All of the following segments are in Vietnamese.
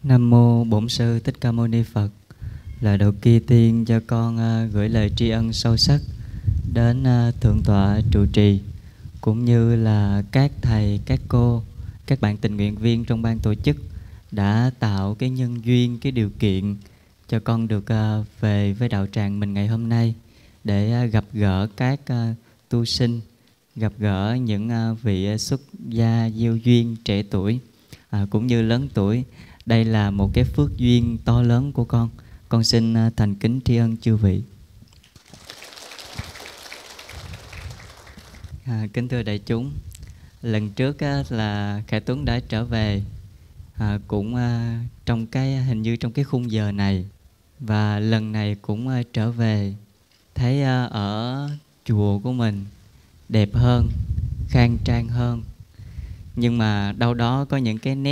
Nam mô Bổn Sư Thích Ca Mâu Ni Phật. Lời đầu tiên cho con gửi lời tri ân sâu sắc đến Thượng tọa trụ trì, cũng như là các thầy, các cô, các bạn tình nguyện viên trong ban tổ chức đã tạo cái nhân duyên, cái điều kiện cho con được về với đạo tràng mình ngày hôm nay để gặp gỡ các tu sinh, gặp gỡ những vị xuất gia diêu duyên trẻ tuổi cũng như lớn tuổi. Đây là một cái phước duyên to lớn của con. Con xin thành kính tri ân chư vị. Kính thưa đại chúng, lần trước là Khải Tuấn đã trở về cũng trong cái hình như trong cái khung giờ này, và lần này cũng trở về thấy ở chùa của mình đẹp hơn, khang trang hơn, nhưng mà đâu đó có những cái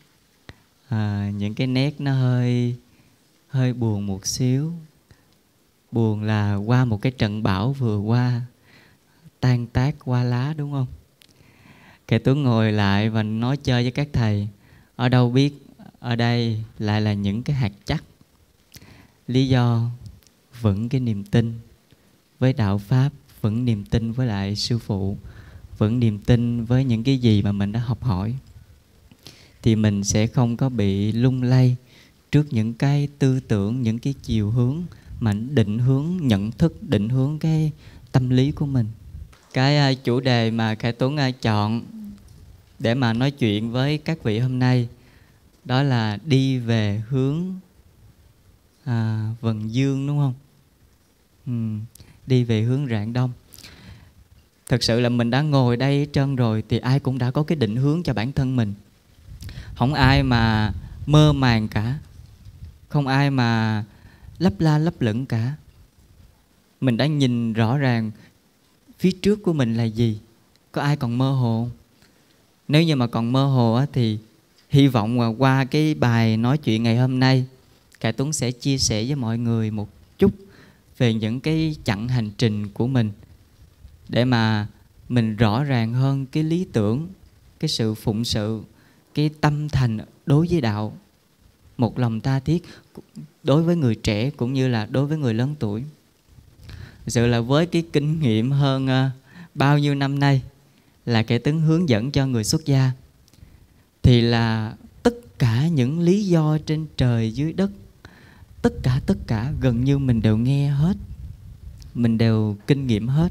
nét nó hơi buồn một xíu. Buồn là qua một cái trận bão vừa qua, tan tác qua lá, đúng không? Khải Tuấn ngồi lại và nói chơi với các thầy, ở đâu biết ở đây lại là những cái hạt chắc. Lý do vững cái niềm tin với đạo Pháp, vững niềm tin với lại sư phụ, vững niềm tin với những cái gì mà mình đã học hỏi, thì mình sẽ không có bị lung lay trước những cái tư tưởng, những cái chiều hướng mà định hướng nhận thức, định hướng cái tâm lý của mình. Cái chủ đề mà Khải Tuấn chọn để mà nói chuyện với các vị hôm nay đó là đi về hướng Vần Dương, đúng không? Đi về hướng Rạng Đông. Thật sự là mình đã ngồi đây hết trơn rồi thì ai cũng đã có cái định hướng cho bản thân mình. Không ai mà mơ màng cả, không ai mà lấp la lấp lửng cả. Mình đã nhìn rõ ràng phía trước của mình là gì. Có ai còn mơ hồ? Nếu như mà còn mơ hồ thì hy vọng qua cái bài nói chuyện ngày hôm nay, Khải Tuấn sẽ chia sẻ với mọi người một chút về những cái chặng hành trình của mình, để mà mình rõ ràng hơn cái lý tưởng, cái sự phụng sự, cái tâm thành đối với đạo, một lòng tha thiết đối với người trẻ cũng như là đối với người lớn tuổi. Thực sự là với cái kinh nghiệm hơn bao nhiêu năm nay là Khải Tuấn hướng dẫn cho người xuất gia, thì là tất cả những lý do trên trời dưới đất, tất cả gần như mình đều nghe hết, mình đều kinh nghiệm hết.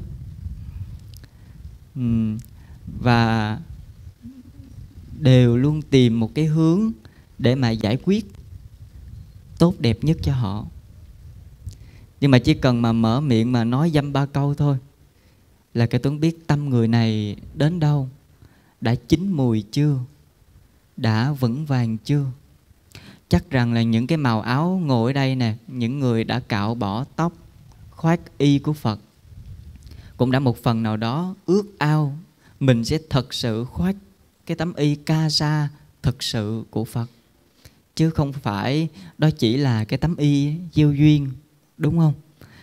Và đều luôn tìm một cái hướng để mà giải quyết tốt đẹp nhất cho họ. Nhưng mà chỉ cần mà mở miệng mà nói dăm ba câu thôi là Khải Tuấn biết tâm người này đến đâu, đã chín mùi chưa, đã vững vàng chưa. Chắc rằng là những cái màu áo ngồi ở đây nè, những người đã cạo bỏ tóc, khoác y của Phật, cũng đã một phần nào đó ước ao mình sẽ thật sự khoác cái tấm y ca sa thật sự của Phật, chứ không phải đó chỉ là cái tấm y diêu duyên, đúng không?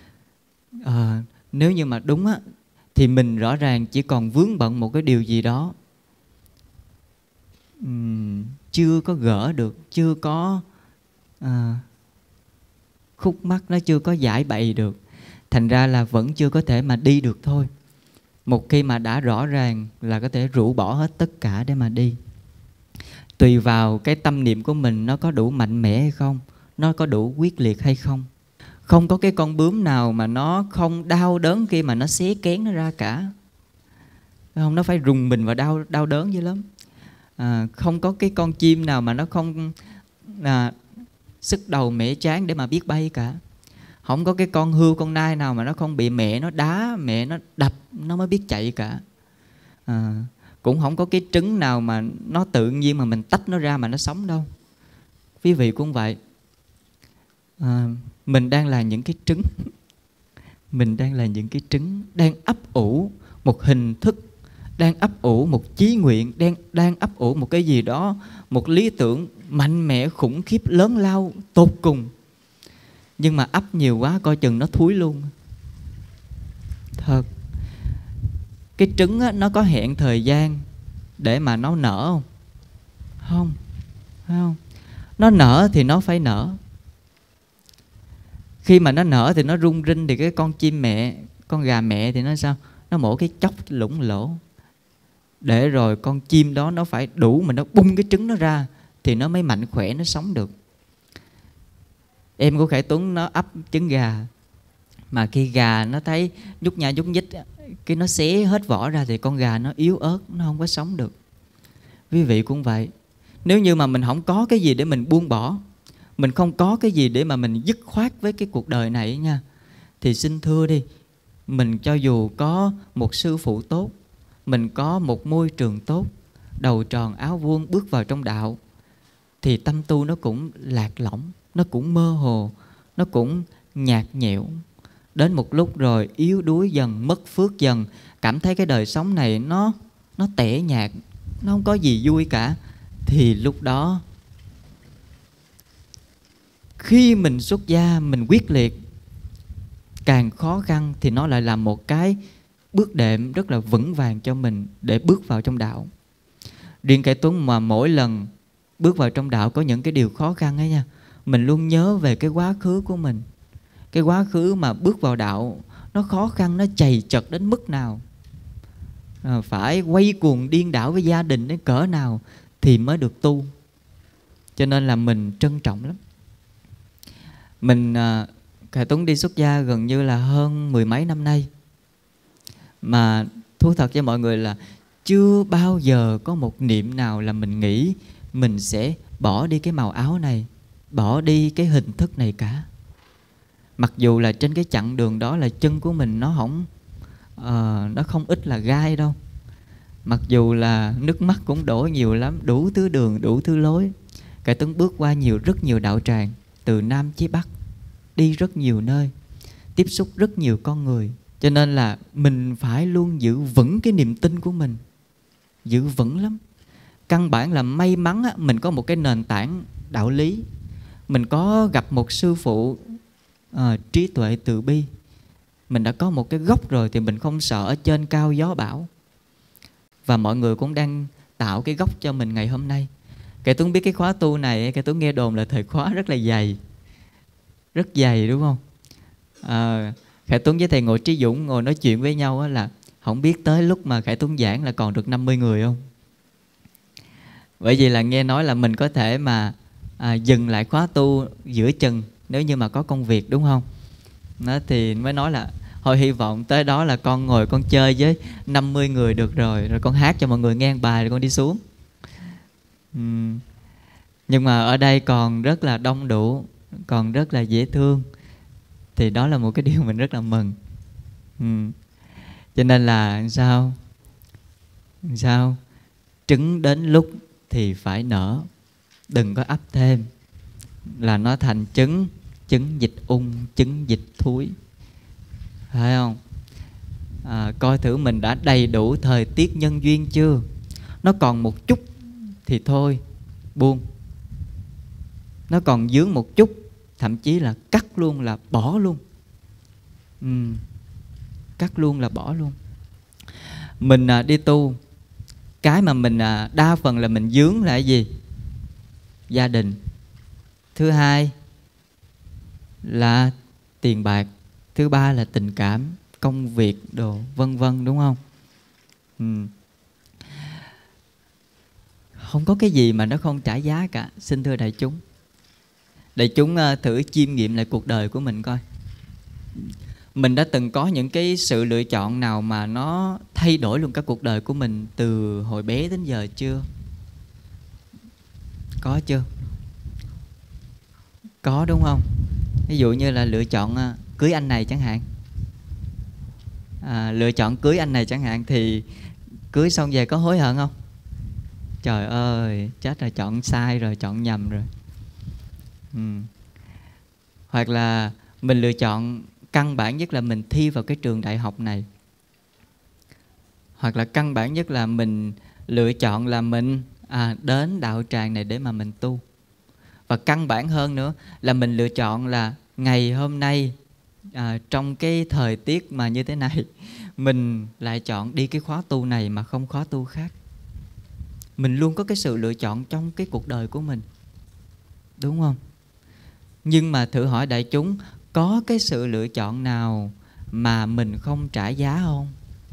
Nếu như mà đúng thì mình rõ ràng chỉ còn vướng bận một cái điều gì đó chưa có gỡ được, chưa có khúc mắc nó chưa có giải bày được, thành ra là vẫn chưa có thể mà đi được thôi. Một khi mà đã rõ ràng là có thể rũ bỏ hết tất cả để mà đi. Tùy vào cái tâm niệm của mình nó có đủ mạnh mẽ hay không, nó có đủ quyết liệt hay không. Không có cái con bướm nào mà nó không đau đớn khi mà nó xé kén nó ra cả. Không, nó phải rùng mình và đau đớn dữ lắm. Không có cái con chim nào mà nó không sức đầu mẻ trán để mà biết bay cả. Không có cái con hươu, con nai nào mà nó không bị mẹ nó đá, mẹ nó đập nó mới biết chạy cả. Cũng không có cái trứng nào mà nó tự nhiên mà mình tách nó ra mà nó sống đâu. Quý vị cũng vậy. Mình đang là những cái trứng. Mình đang là những cái trứng đang ấp ủ một hình thức, đang ấp ủ một chí nguyện, đang ấp ủ một cái gì đó, một lý tưởng mạnh mẽ, khủng khiếp, lớn lao, tột cùng. Nhưng mà ấp nhiều quá coi chừng nó thúi luôn. Thật. Cái trứng nó có hẹn thời gian để mà nó nở không? Không. Nó nở thì nó phải nở. Khi mà nó nở thì nó rung rinh, thì cái con chim mẹ, con gà mẹ thì nó sao? Nó mổ cái chốc lủng lỗ, để rồi con chim đó nó phải đủ mà nó bung cái trứng nó ra thì nó mới mạnh khỏe, nó sống được. Em của Khải Tuấn nó ấp trứng gà, mà khi gà nó thấy nhúc nha nhúc nhích, cái nó xé hết vỏ ra thì con gà nó yếu ớt, nó không có sống được. Quý vị cũng vậy. Nếu như mà mình không có cái gì để mình buông bỏ, mình không có cái gì để mà mình dứt khoát với cái cuộc đời này nha, thì xin thưa đi, mình cho dù có một sư phụ tốt, mình có một môi trường tốt, đầu tròn áo vuông bước vào trong đạo, thì tâm tu nó cũng lạc lõng, nó cũng mơ hồ, nó cũng nhạt nhẽo. Đến một lúc rồi yếu đuối dần, mất phước dần, cảm thấy cái đời sống này nó tẻ nhạt, nó không có gì vui cả. Thì lúc đó khi mình xuất gia, mình quyết liệt, càng khó khăn thì nó lại là một cái bước đệm rất là vững vàng cho mình để bước vào trong đạo. Riêng Khải Tuấn mà mỗi lần bước vào trong đạo có những cái điều khó khăn ấy nha, mình luôn nhớ về cái quá khứ của mình. Cái quá khứ mà bước vào đạo nó khó khăn, nó chầy chật đến mức nào, phải quay cuồng điên đảo với gia đình đến cỡ nào thì mới được tu. Cho nên là mình trân trọng lắm. Mình Khải Tuấn đi xuất gia gần như là hơn 10 mấy năm nay, mà thú thật với mọi người là chưa bao giờ có một niệm nào là mình nghĩ mình sẽ bỏ đi cái màu áo này, bỏ đi cái hình thức này cả. Mặc dù là trên cái chặng đường đó là chân của mình nó không ít là gai đâu. Mặc dù là nước mắt cũng đổ nhiều lắm, đủ thứ đường, đủ thứ lối. Khải Tuấn bước qua rất nhiều đạo tràng, từ Nam chí Bắc, đi rất nhiều nơi, tiếp xúc rất nhiều con người. Cho nên là mình phải luôn giữ vững cái niềm tin của mình, giữ vững lắm. Căn bản là may mắn mình có một cái nền tảng đạo lý, mình có gặp một sư phụ trí tuệ từ bi, mình đã có một cái gốc rồi thì mình không sợ ở trên cao gió bão. Và mọi người cũng đang tạo cái gốc cho mình ngày hôm nay. Khải Tuấn biết cái khóa tu này, Khải Tuấn nghe đồn là thời khóa rất là dày, rất dày đúng không? Khải Tuấn với thầy Ngộ Trí Dũng ngồi nói chuyện với nhau là không biết tới lúc mà Khải Tuấn giảng là còn được 50 người không? Bởi vì là nghe nói là mình có thể mà dừng lại khóa tu giữa chừng nếu như mà có công việc, đúng không? Đó, thì mới nói là thôi hy vọng tới đó là con ngồi con chơi với 50 người được rồi, rồi con hát cho mọi người nghe bài rồi con đi xuống. Nhưng mà ở đây còn rất là đông đủ, còn rất là dễ thương, thì đó là một cái điều mình rất là mừng. Cho nên là sao trứng đến lúc thì phải nở, đừng có ấp thêm là nó thành trứng dịch ung, trứng dịch thúi, phải không? Coi thử mình đã đầy đủ thời tiết nhân duyên chưa. Nó còn một chút thì thôi buông, nó còn dướng một chút thậm chí là cắt luôn, là bỏ luôn. Cắt luôn là bỏ luôn. Mình đi tu, cái mà mình đa phần là mình dướng là cái gì? Gia đình. Thứ hai là tiền bạc. Thứ ba là tình cảm, công việc đồ vân vân, đúng không? Không có cái gì mà nó không trả giá cả. Xin thưa đại chúng, đại chúng thử chiêm nghiệm lại cuộc đời của mình coi. Mình đã từng có những cái sự lựa chọn nào mà nó thay đổi luôn cả cuộc đời của mình từ hồi bé đến giờ chưa? Có chưa? Có đúng không? Ví dụ như là lựa chọn cưới anh này chẳng hạn. Lựa chọn cưới anh này chẳng hạn, thì cưới xong về có hối hận không? Trời ơi, chết rồi, chọn sai rồi, chọn nhầm rồi. Hoặc là mình lựa chọn căn bản nhất là mình thi vào cái trường đại học này. Hoặc là căn bản nhất là mình lựa chọn là mình đến đạo tràng này để mà mình tu. Và căn bản hơn nữa là mình lựa chọn là ngày hôm nay trong cái thời tiết mà như thế này, mình lại chọn đi cái khóa tu này mà không khóa tu khác. Mình luôn có cái sự lựa chọn trong cái cuộc đời của mình. đúng không? Nhưng mà thử hỏi đại chúng, có cái sự lựa chọn nào mà mình không trả giá không?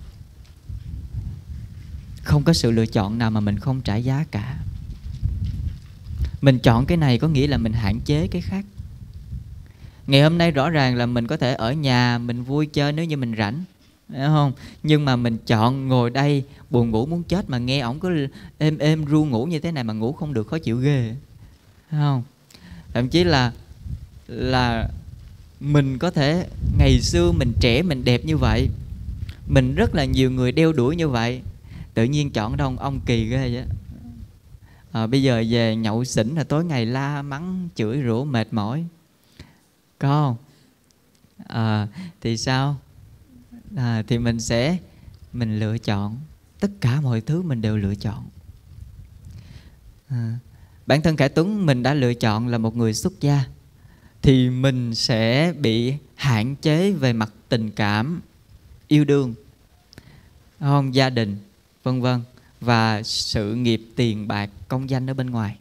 Không có sự lựa chọn nào mà mình không trả giá cả. Mình chọn cái này có nghĩa là mình hạn chế cái khác. Ngày hôm nay rõ ràng là mình có thể ở nhà mình vui chơi nếu như mình rảnh, đúng không? Nhưng mà mình chọn ngồi đây buồn ngủ muốn chết mà nghe ổng cứ êm êm ru ngủ như thế này mà ngủ không được, khó chịu ghê, đúng không? Thậm chí là mình có thể ngày xưa mình trẻ mình đẹp như vậy, mình rất là nhiều người đeo đuổi như vậy, tự nhiên chọn đâu ông kỳ ghê vậy. Bây giờ về nhậu xỉn là tối ngày la mắng chửi rủa mệt mỏi, có không? Thì sao? Thì mình lựa chọn. Tất cả mọi thứ mình đều lựa chọn. Bản thân Khải Tuấn mình đã lựa chọn là một người xuất gia, thì mình sẽ bị hạn chế về mặt tình cảm, yêu đương, không, gia đình, vân vân, và sự nghiệp, tiền bạc, công danh ở bên ngoài.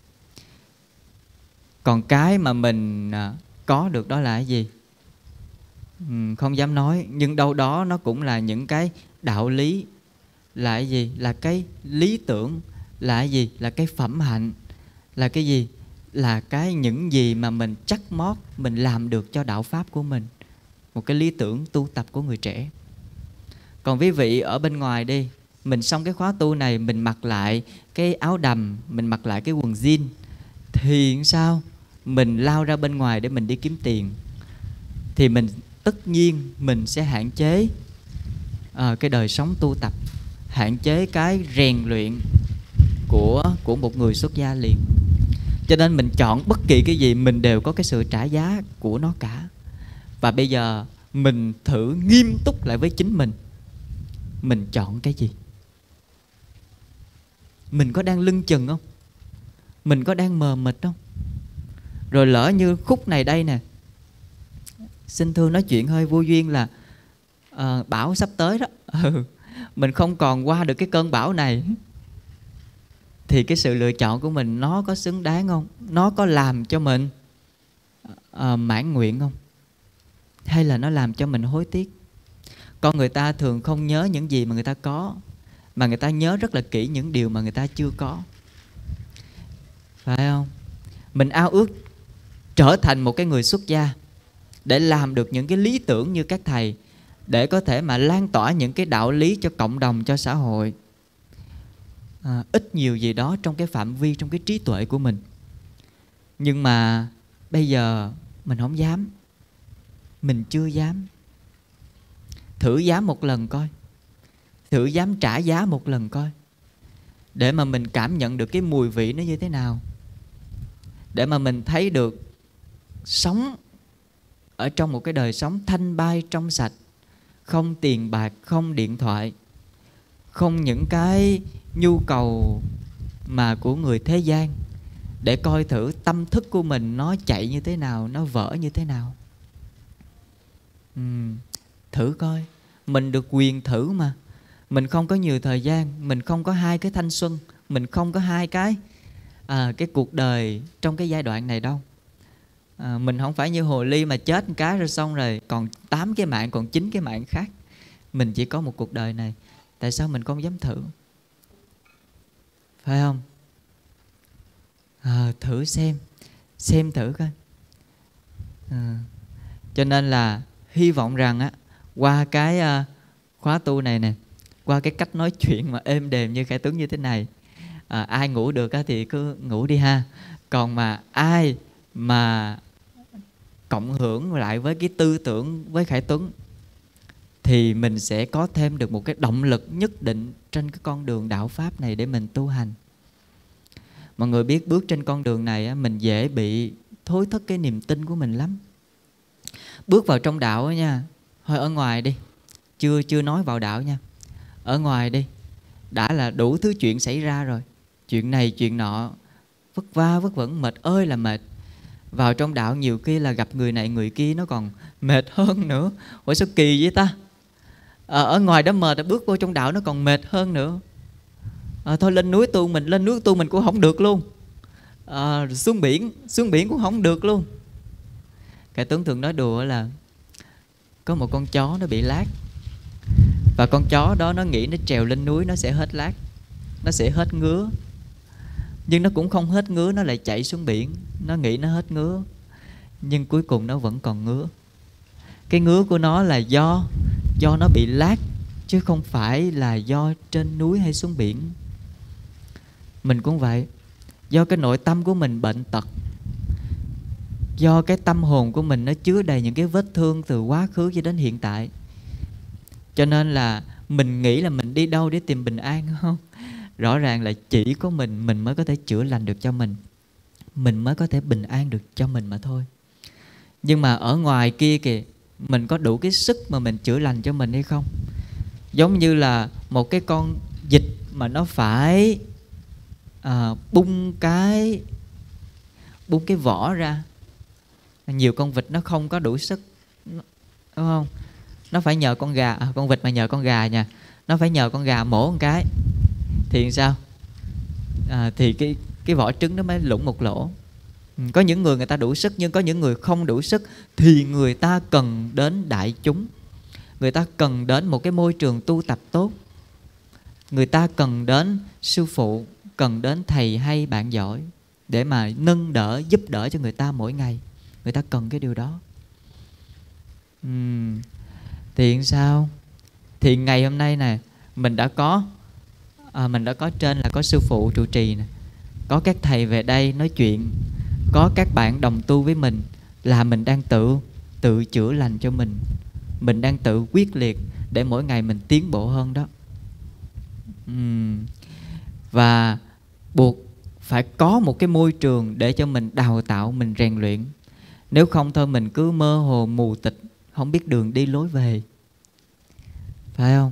Còn cái mà mình có được đó là cái gì? Không dám nói, nhưng đâu đó nó cũng là những cái đạo lý. Là cái gì? Là cái lý tưởng. Là cái gì? Là cái phẩm hạnh. Là cái gì? Là cái những gì mà mình chắc mót mình làm được cho đạo pháp của mình. Một cái lý tưởng tu tập của người trẻ. Còn quý vị ở bên ngoài đi, mình xong cái khóa tu này, mình mặc lại cái áo đầm, mình mặc lại cái quần jean, thì sao? Mình lao ra bên ngoài để mình đi kiếm tiền, thì mình tất nhiên mình sẽ hạn chế cái đời sống tu tập, hạn chế cái rèn luyện của một người xuất gia liền. Cho nên mình chọn bất kỳ cái gì mình đều có cái sự trả giá của nó cả. Và bây giờ mình thử nghiêm túc lại với chính mình chọn cái gì? Mình có đang lưng chừng không? Mình có đang mờ mịt không? Rồi lỡ như khúc này đây nè, xin thưa nói chuyện hơi vô duyên là bão sắp tới đó, mình không còn qua được cái cơn bão này, thì cái sự lựa chọn của mình nó có xứng đáng không? Nó có làm cho mình mãn nguyện không? Hay là nó làm cho mình hối tiếc? Con người ta thường không nhớ những gì mà người ta có, mà người ta nhớ rất là kỹ những điều mà người ta chưa có, phải không? Mình ao ước trở thành một cái người xuất gia để làm được những cái lý tưởng như các thầy, để có thể mà lan tỏa những cái đạo lý cho cộng đồng, cho xã hội, ít nhiều gì đó trong cái phạm vi, trong cái trí tuệ của mình. Nhưng mà bây giờ mình không dám, mình chưa dám. Thử dám một lần coi, thử dám trả giá một lần coi, để mà mình cảm nhận được cái mùi vị nó như thế nào, để mà mình thấy được sống ở trong một cái đời sống thanh bai trong sạch, không tiền bạc, không điện thoại, không những cái nhu cầu mà của người thế gian, để coi thử tâm thức của mình nó chạy như thế nào, nó vỡ như thế nào. Thử coi, mình được quyền thử mà. Mình không có nhiều thời gian, mình không có 2 cái thanh xuân, mình không có 2 cái cuộc đời trong cái giai đoạn này đâu. Mình không phải như hồ ly mà chết một cái rồi xong rồi còn 8 cái mạng, còn 9 cái mạng khác. Mình chỉ có một cuộc đời này, tại sao mình không dám thử? Phải không? Thử xem thử coi. Cho nên là hy vọng rằng qua cái khóa tu này nè, qua cái cách nói chuyện mà êm đềm như Khải Tuấn như thế này, ai ngủ được thì cứ ngủ đi ha. Còn mà ai mà cộng hưởng lại với cái tư tưởng với Khải Tuấn, thì mình sẽ có thêm được một cái động lực nhất định trên cái con đường đạo Pháp này để mình tu hành. Mọi người biết bước trên con đường này mình dễ bị thối thất cái niềm tin của mình lắm. Bước vào trong đạo nha, thôi ở ngoài đi, chưa nói vào đạo nha, ở ngoài đi đã là đủ thứ chuyện xảy ra rồi, chuyện này chuyện nọ, vất vả vất vưởng, mệt ơi là mệt. Vào trong đạo nhiều khi là gặp người này người kia nó còn mệt hơn nữa. Ủa sao kỳ vậy ta? Ở ngoài đã mệt, bước vô trong đạo nó còn mệt hơn nữa. Thôi lên núi tu mình cũng không được luôn. Xuống biển cũng không được luôn. Cái Tuấn thường nói đùa là có một con chó nó bị lác, và con chó đó nó nghĩ nó trèo lên núi nó sẽ hết lác, nó sẽ hết ngứa. Nhưng nó cũng không hết ngứa, nó lại chạy xuống biển. Nó nghĩ nó hết ngứa, nhưng cuối cùng nó vẫn còn ngứa. Cái ngứa của nó là do nó bị lác, chứ không phải là do trên núi hay xuống biển. Mình cũng vậy. Do cái nội tâm của mình bệnh tật, do cái tâm hồn của mình nó chứa đầy những cái vết thương từ quá khứ cho đến hiện tại, cho nên là mình nghĩ là mình đi đâu để tìm bình an, không? Rõ ràng là chỉ có mình mới có thể chữa lành được cho mình mới có thể bình an được cho mình mà thôi. Nhưng mà ở ngoài kia kìa, mình có đủ cái sức mà mình chữa lành cho mình hay không? Giống như là một cái con vịt mà nó phải bung cái vỏ ra. Nhiều con vịt nó không có đủ sức, đúng không? Nó phải nhờ con gà, con vịt mà nhờ con gà nha, nó phải nhờ con gà mổ một cái thì sao? Thì cái vỏ trứng nó mới lủng một lỗ. Có những người ta đủ sức, nhưng có những người không đủ sức, thì người ta cần đến đại chúng, người ta cần đến một cái môi trường tu tập tốt, người ta cần đến sư phụ, cần đến thầy hay bạn giỏi để mà nâng đỡ, giúp đỡ cho người ta mỗi ngày. Người ta cần cái điều đó. Thì sao? Thì ngày hôm nay nè, mình đã có trên là có sư phụ trụ trì nè, có các thầy về đây nói chuyện, có các bạn đồng tu với mình, là mình đang tự chữa lành cho mình đang tự quyết liệt để mỗi ngày mình tiến bộ hơn đó. Và buộc phải có một cái môi trường để cho mình đào tạo, mình rèn luyện. Nếu không thôi mình cứ mơ hồ mù tịch, không biết đường đi lối về, phải không?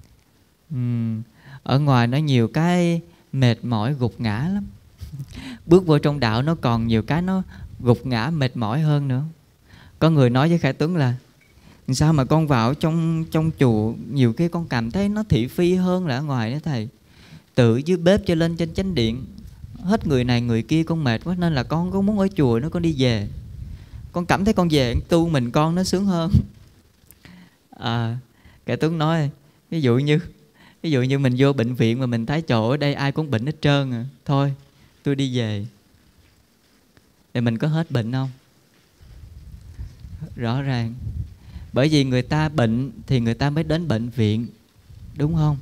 Ở ngoài nó nhiều cái mệt mỏi gục ngã lắm. Bước vô trong đạo nó còn nhiều cái nó gục ngã mệt mỏi hơn nữa. Có người nói với Khải Tuấn là sao mà con vào trong chùa nhiều khi con cảm thấy nó thị phi hơn là ở ngoài đó thầy. Từ dưới bếp cho lên trên chánh điện, hết người này người kia con mệt quá, nên là con có muốn ở chùa nữa, con đi về. Con cảm thấy con về tu mình con nó sướng hơn. Khải Tuấn nói ví dụ như mình vô bệnh viện mà mình thấy chỗ ở đây ai cũng bệnh hết trơn thôi tôi đi về, thì mình có hết bệnh không? Rõ ràng. Bởi vì người ta bệnh thì người ta mới đến bệnh viện, đúng không?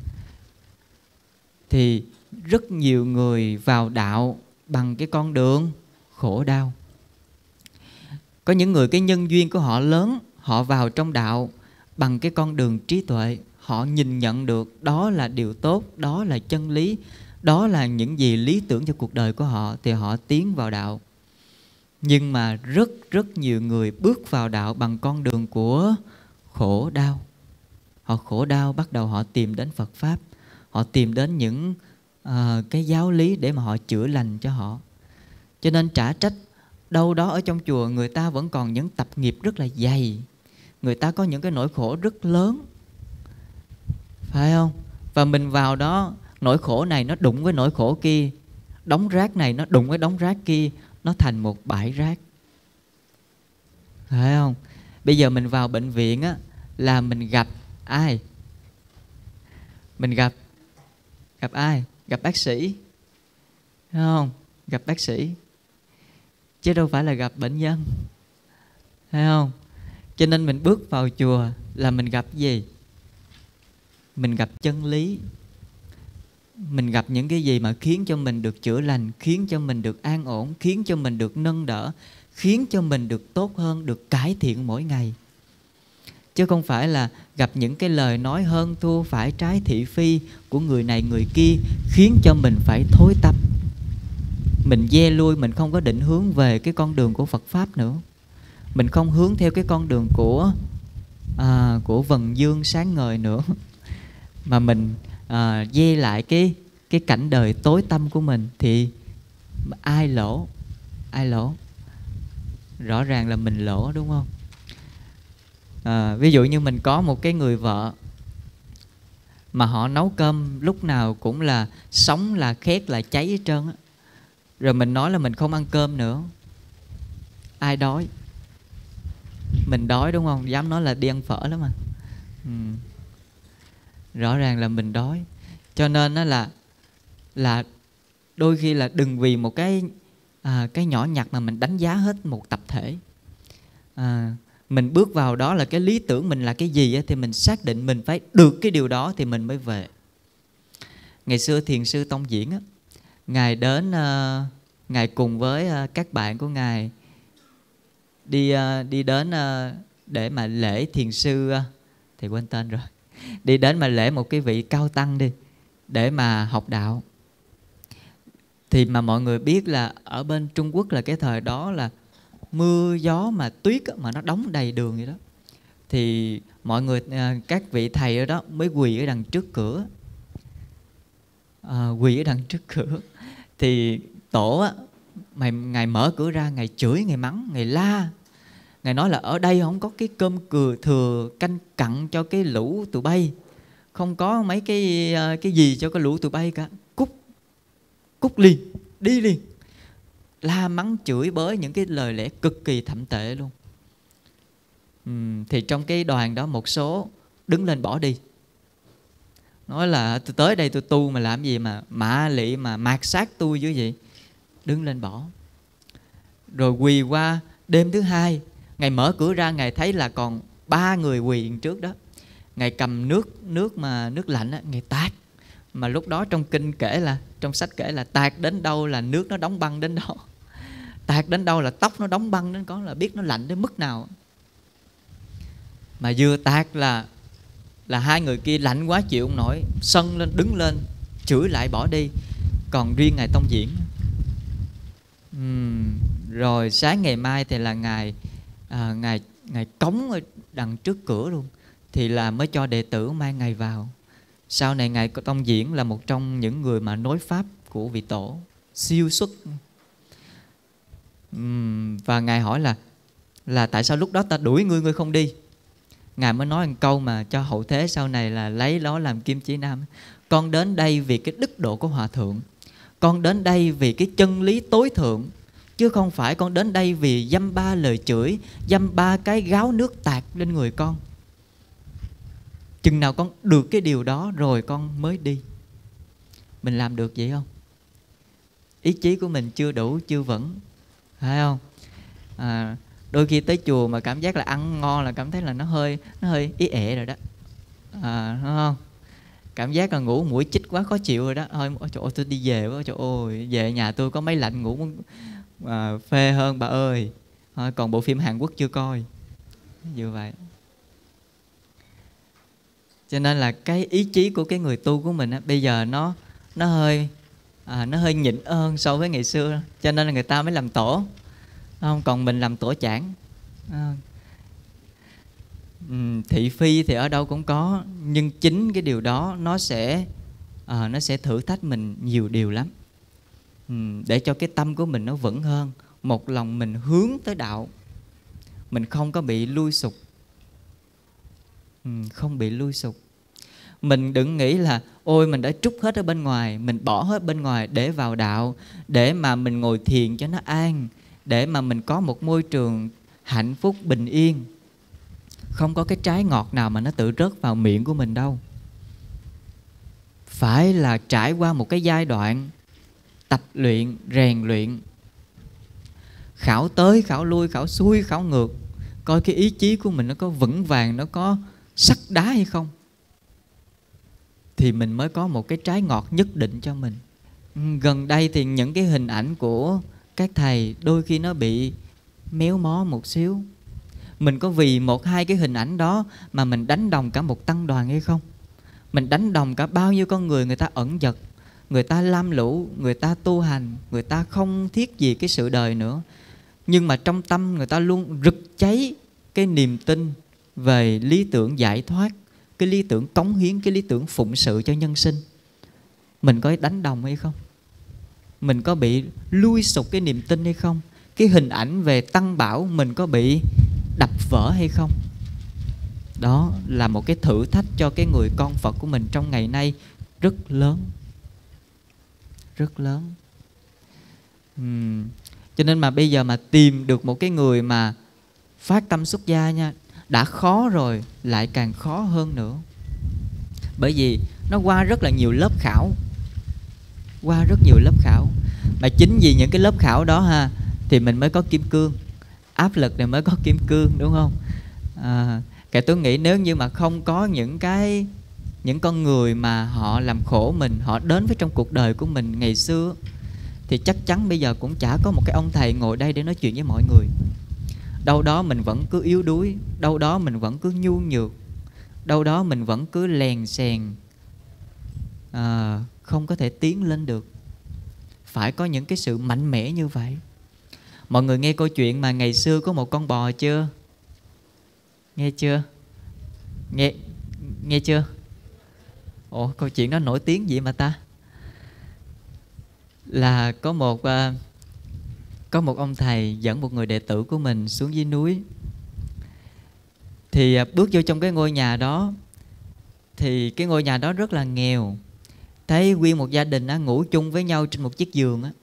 Thì rất nhiều người vào đạo bằng cái con đường khổ đau. Có những người cái nhân duyên của họ lớn, họ vào trong đạo bằng cái con đường trí tuệ. Họ nhìn nhận được đó là điều tốt, đó là chân lý, đó là những gì lý tưởng cho cuộc đời của họ, thì họ tiến vào đạo. Nhưng mà rất nhiều người bước vào đạo bằng con đường của khổ đau. Họ khổ đau, bắt đầu họ tìm đến Phật Pháp, họ tìm đến những cái giáo lý để mà họ chữa lành cho họ. Cho nên trả trách đâu đó ở trong chùa người ta vẫn còn những tập nghiệp rất là dày, người ta có những cái nỗi khổ rất lớn, phải không? Và mình vào đó, nỗi khổ này nó đụng với nỗi khổ kia, đống rác này nó đụng với đống rác kia, nó thành một bãi rác, phải không? Bây giờ mình vào bệnh viện á, là mình gặp ai? Mình gặp ai? Gặp bác sĩ, phải không? Gặp bác sĩ, chứ đâu phải là gặp bệnh nhân, phải không? Cho nên mình bước vào chùa là mình gặp gì? Mình gặp chân lý. Mình gặp những cái gì mà khiến cho mình được chữa lành, khiến cho mình được an ổn, khiến cho mình được nâng đỡ, khiến cho mình được tốt hơn, được cải thiện mỗi ngày. Chứ không phải là gặp những cái lời nói hơn thua, phải trái thị phi của người này người kia, khiến cho mình phải thối tâm. Mình ve lui, mình không có định hướng về cái con đường của Phật Pháp nữa. Mình không hướng theo cái con đường của vầng dương sáng ngời nữa. Mà mình ve lại cái cảnh đời tối tăm của mình, thì ai lỗ? Ai lỗ? Rõ ràng là mình lỗ, đúng không? Ví dụ như mình có một cái người vợ mà họ nấu cơm lúc nào cũng là sống là khét là cháy hết trơn á. Rồi mình nói là mình không ăn cơm nữa. Ai đói? Mình đói đúng không? Dám nói là đi ăn phở lắm mà. Rõ ràng là mình đói. Cho nên đó là đôi khi là đừng vì một cái nhỏ nhặt mà mình đánh giá hết một tập thể. Mình bước vào đó là cái lý tưởng mình là cái gì á, thì mình xác định mình phải được cái điều đó thì mình mới về. Ngày xưa Thiền sư Tông Diễn á, Ngài đến, Ngài cùng với các bạn của Ngài đi đến để mà lễ thiền sư, thì quên tên rồi, đi đến mà lễ một cái vị cao tăng đi để mà học đạo. Thì mà mọi người biết là ở bên Trung Quốc là cái thời đó là mưa gió mà tuyết mà nó đóng đầy đường vậy đó. Thì mọi người, các vị thầy ở đó mới quỳ ở đằng trước cửa. Quỳ ở đằng trước cửa. Thì tổ á, Ngài mở cửa ra, Ngài chửi, Ngài mắng, Ngài la. Ngài nói là ở đây không có cái cơm thừa canh cặn cho cái lũ tụi bay, không có mấy cái gì cho cái lũ tụi bay cả. Cút liền, đi liền. La mắng chửi bới những cái lời lẽ cực kỳ thậm tệ luôn. Thì trong cái đoàn đó một số đứng lên bỏ đi, nói là tôi tới đây tôi tu mà làm gì mà mạ lị mà mạt sát tôi dữ vậy. Đứng lên bỏ. Rồi quỳ qua đêm thứ hai, Ngài mở cửa ra, Ngài thấy là còn 3 người quỳ trước đó. Ngài cầm nước lạnh á, Ngài tạt. Mà lúc đó trong kinh kể là, trong sách kể là tạt đến đâu là nước nó đóng băng đến đó. Tạt đến đâu là tóc nó đóng băng đến đó, là biết nó lạnh đến mức nào. Mà vừa tạt là 2 người kia lạnh quá chịu không nổi, sân lên đứng lên chửi lại bỏ đi. Còn riêng Ngài Tông Diễn, rồi sáng ngày mai thì là Ngài cống ở đằng trước cửa luôn, thì là mới cho đệ tử mang Ngài vào. Sau này Ngài Tông Diễn là một trong những người mà nối pháp của vị tổ, siêu xuất. Và Ngài hỏi là tại sao lúc đó ta đuổi ngươi không đi? Ngài mới nói một câu mà cho hậu thế sau này là lấy đó làm kim chỉ nam. Con đến đây vì cái đức độ của Hòa Thượng, con đến đây vì cái chân lý tối thượng, chứ không phải con đến đây vì dăm ba lời chửi, dăm ba cái gáo nước tạt lên người con. Chừng nào con được cái điều đó rồi con mới đi. Mình làm được vậy không? Ý chí của mình chưa đủ, chưa vững, phải không? Đôi khi tới chùa mà cảm giác là ăn ngon là cảm thấy là nó hơi ý ẹ rồi đó, đúng không? Cảm giác là ngủ mũi chích quá khó chịu rồi đó. Thôi trời ơi, tôi đi về quá, trời ơi, về nhà tôi có máy lạnh ngủ phê hơn bà ơi. Thôi, còn bộ phim Hàn Quốc chưa coi, như vậy. Cho nên là cái ý chí của cái người tu của mình á, bây giờ nó hơi nhịn hơn so với ngày xưa. Cho nên là người ta mới làm tổ, không? Còn mình làm tổ chảng. Thị phi thì ở đâu cũng có, nhưng chính cái điều đó nó sẽ thử thách mình nhiều điều lắm, để cho cái tâm của mình nó vững hơn. Một lòng mình hướng tới đạo, mình không có bị lui sụp, không bị lui sụp. Mình đừng nghĩ là ôi mình đã trút hết ở bên ngoài, mình bỏ hết bên ngoài để vào đạo, để mà mình ngồi thiền cho nó an, để mà mình có một môi trường hạnh phúc bình yên. Không có cái trái ngọt nào mà nó tự rớt vào miệng của mình đâu. Phải là trải qua một cái giai đoạn tập luyện, rèn luyện, khảo tới, khảo lui, khảo xuôi, khảo ngược, coi cái ý chí của mình nó có vững vàng, nó có sắt đá hay không, thì mình mới có một cái trái ngọt nhất định cho mình. Gần đây thì những cái hình ảnh của các thầy đôi khi nó bị méo mó một xíu. Mình có vì một hai cái hình ảnh đó mà mình đánh đồng cả một tăng đoàn hay không? Mình đánh đồng cả bao nhiêu con người, người ta ẩn dật, người ta lam lũ, người ta tu hành, người ta không thiết gì cái sự đời nữa, nhưng mà trong tâm người ta luôn rực cháy cái niềm tin về lý tưởng giải thoát, cái lý tưởng cống hiến, cái lý tưởng phụng sự cho nhân sinh. Mình có đánh đồng hay không? Mình có bị lui sụp cái niềm tin hay không? Cái hình ảnh về tăng bảo mình có bị đập vỡ hay không? Đó là một cái thử thách cho cái người con Phật của mình trong ngày nay rất lớn. Rất lớn. Cho nên mà bây giờ mà tìm được một cái người mà phát tâm xuất gia nha, đã khó rồi lại càng khó hơn nữa. Bởi vì nó qua rất là nhiều lớp khảo, qua rất nhiều lớp khảo. Mà chính vì những cái lớp khảo đó ha, thì mình mới có kim cương. Áp lực này mới có kim cương, đúng không? Cái tôi nghĩ nếu như mà không có những con người mà họ làm khổ mình, họ đến với trong cuộc đời của mình ngày xưa, thì chắc chắn bây giờ cũng chả có một cái ông thầy ngồi đây để nói chuyện với mọi người. Đâu đó mình vẫn cứ yếu đuối, đâu đó mình vẫn cứ nhu nhược, đâu đó mình vẫn cứ lèn xèn, không có thể tiến lên được. Phải có những cái sự mạnh mẽ như vậy. Mọi người nghe câu chuyện mà ngày xưa có một con bò chưa? Nghe chưa? Nghe chưa? Ồ, câu chuyện đó nổi tiếng gì mà ta? Là có một ông thầy dẫn một người đệ tử của mình xuống dưới núi. Thì bước vô trong cái ngôi nhà đó, thì cái ngôi nhà đó rất là nghèo. Thấy nguyên một gia đình ngủ chung với nhau trên một chiếc giường á.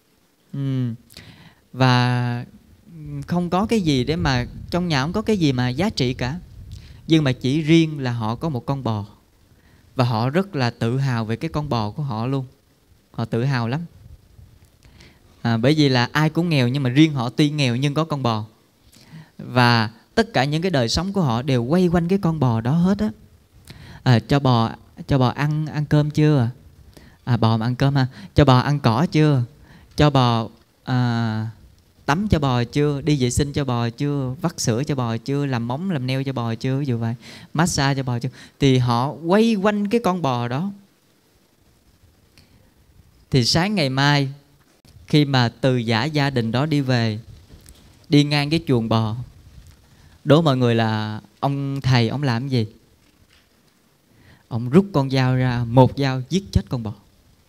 Và không có cái gì để mà, trong nhà không có cái gì mà giá trị cả. Nhưng mà chỉ riêng là họ có một con bò. Và họ rất là tự hào về cái con bò của họ luôn. Họ tự hào lắm. Bởi vì là ai cũng nghèo, nhưng mà riêng họ tuy nghèo nhưng có con bò. Và tất cả những cái đời sống của họ đều quay quanh cái con bò đó hết á. Cho bò ăn cơm chưa? Bò mà ăn cơm ha. Cho bò ăn cỏ chưa? Cho bò tắm cho bò chưa? Đi vệ sinh cho bò chưa? Vắt sữa cho bò chưa? Làm móng làm neo cho bò chưa? Ví dụ vậy. Massage cho bò chưa? Thì họ quay quanh cái con bò đó. Thì sáng ngày mai, khi mà từ giã gia đình đó đi về, đi ngang cái chuồng bò, đố mọi người là ông thầy ông làm gì? Ông rút con dao ra, một dao giết chết con bò.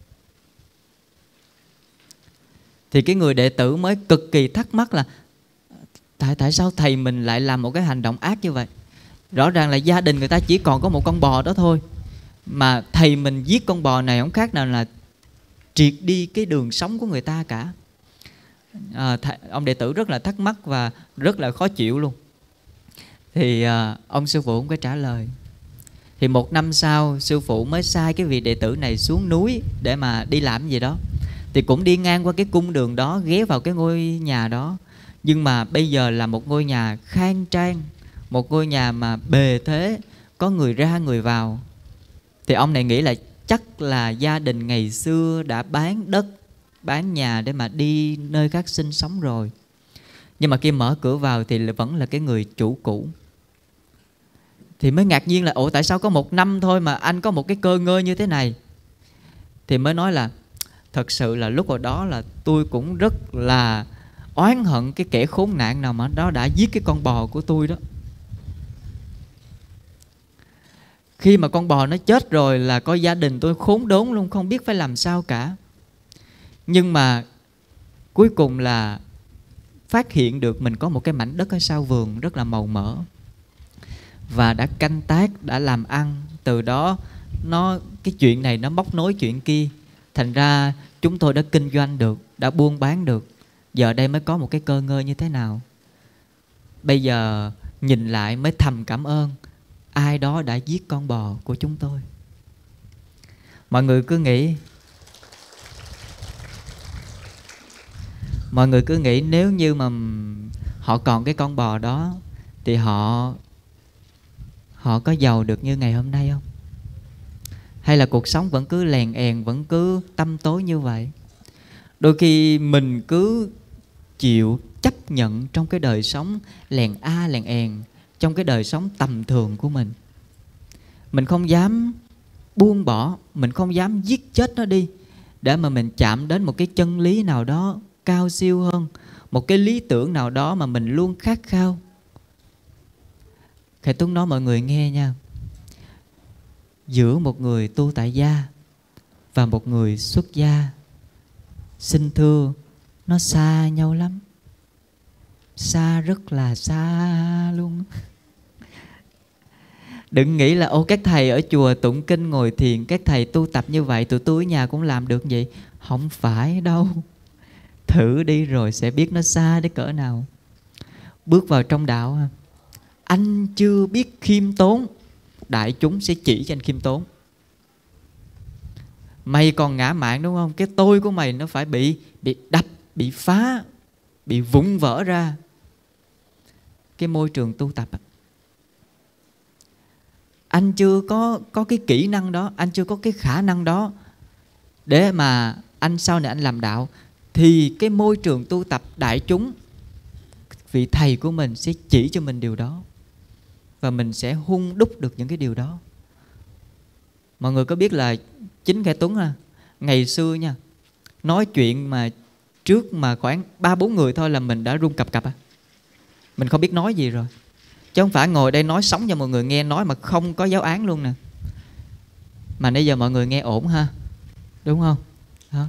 Thì cái người đệ tử mới cực kỳ thắc mắc là tại sao thầy mình lại làm một cái hành động ác như vậy? Rõ ràng là gia đình người ta chỉ còn có một con bò đó thôi, mà thầy mình giết con bò này không khác nào là triệt đi cái đường sống của người ta cả. Ông đệ tử rất là thắc mắc và rất là khó chịu luôn. Thì ông sư phụ không có trả lời. Thì một năm sau, sư phụ mới sai cái vị đệ tử này xuống núi để mà đi làm gì đó. Thì cũng đi ngang qua cái cung đường đó, ghé vào cái ngôi nhà đó. Nhưng mà bây giờ là một ngôi nhà khang trang, một ngôi nhà mà bề thế, có người ra người vào. Thì ông này nghĩ là chắc là gia đình ngày xưa đã bán đất, bán nhà để mà đi nơi khác sinh sống rồi. Nhưng mà khi mở cửa vào thì vẫn là cái người chủ cũ. Thì mới ngạc nhiên là ủa tại sao có một năm thôi mà anh có một cái cơ ngơi như thế này? Thì mới nói là thật sự là lúc ở đó là tôi cũng rất là oán hận cái kẻ khốn nạn nào mà đó đã giết cái con bò của tôi đó. Khi mà con bò nó chết rồi là coi gia đình tôi khốn đốn luôn, không biết phải làm sao cả. Nhưng mà cuối cùng là phát hiện được mình có một cái mảnh đất ở sau vườn rất là màu mỡ, và đã canh tác, đã làm ăn. Từ đó cái chuyện này nó móc nối chuyện kia. Thành ra chúng tôi đã kinh doanh được, đã buôn bán được. Giờ đây mới có một cái cơ ngơi như thế nào. Bây giờ nhìn lại mới thầm cảm ơn ai đó đã giết con bò của chúng tôi. Mọi người cứ nghĩ nếu như mà họ còn cái con bò đó thì họ có giàu được như ngày hôm nay không? Hay là cuộc sống vẫn cứ lèn èn, vẫn cứ tăm tối như vậy? Đôi khi mình cứ chịu chấp nhận trong cái đời sống lèn èn, trong cái đời sống tầm thường của mình. Mình không dám buông bỏ, mình không dám giết chết nó đi, để mà mình chạm đến một cái chân lý nào đó cao siêu hơn, một cái lý tưởng nào đó mà mình luôn khát khao. Thầy Tuấn nói mọi người nghe nha, giữa một người tu tại gia và một người xuất gia, xin thưa, nó xa nhau lắm. Xa, rất là xa luôn. Đừng nghĩ là ô các thầy ở chùa tụng kinh ngồi thiền, các thầy tu tập như vậy, tụi tôi ở nhà cũng làm được vậy. Không phải đâu. thử đi rồi sẽ biết nó xa đến cỡ nào. Bước vào trong đạo, anh chưa biết khiêm tốn, đại chúng sẽ chỉ cho anh khiêm tốn. Mày còn ngã mạn đúng không? Cái tôi của mày nó phải bị đập, bị phá, bị vụn vỡ ra. Cái môi trường tu tập, anh chưa có cái kỹ năng đó, anh chưa có cái khả năng đó để mà anh sau này anh làm đạo, thì cái môi trường tu tập, đại chúng, vị thầy của mình sẽ chỉ cho mình điều đó, và mình sẽ hun đúc được những cái điều đó. Mọi người có biết là chính Khải Tuấn ngày xưa nha, nói chuyện mà trước mà khoảng 3-4 người thôi là mình đã run cập cập. Mình không biết nói gì rồi, chứ không phải ngồi đây nói sống cho mọi người nghe, nói mà không có giáo án luôn nè. Mà nãy giờ mọi người nghe ổn ha, đúng không? Đó.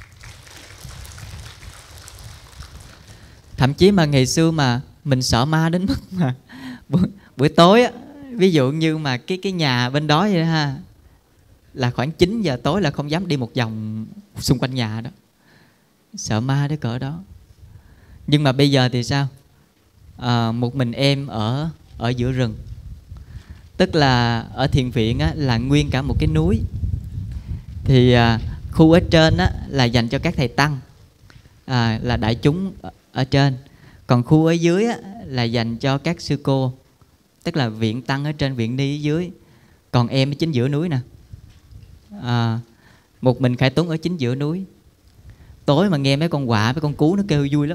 Thậm chí mà ngày xưa mà mình sợ ma đến mức mà buổi tối á, ví dụ như mà cái nhà bên đó vậy ha, là khoảng 9 giờ tối là không dám đi một vòng xung quanh nhà đó, sợ ma đến cỡ đó. Nhưng mà bây giờ thì sao? Một mình em ở giữa rừng, tức là ở thiền viện á, là nguyên cả một cái núi. Thì khu ở trên á, là dành cho các thầy tăng, là đại chúng ở trên. Còn khu ở dưới á, là dành cho các sư cô, tức là viện tăng ở trên, viện ni ở dưới. Còn em ở chính giữa núi nè. Một mình Khải Tuấn ở chính giữa núi. Tối mà nghe mấy con quạ, mấy con cú nó kêu vui lắm.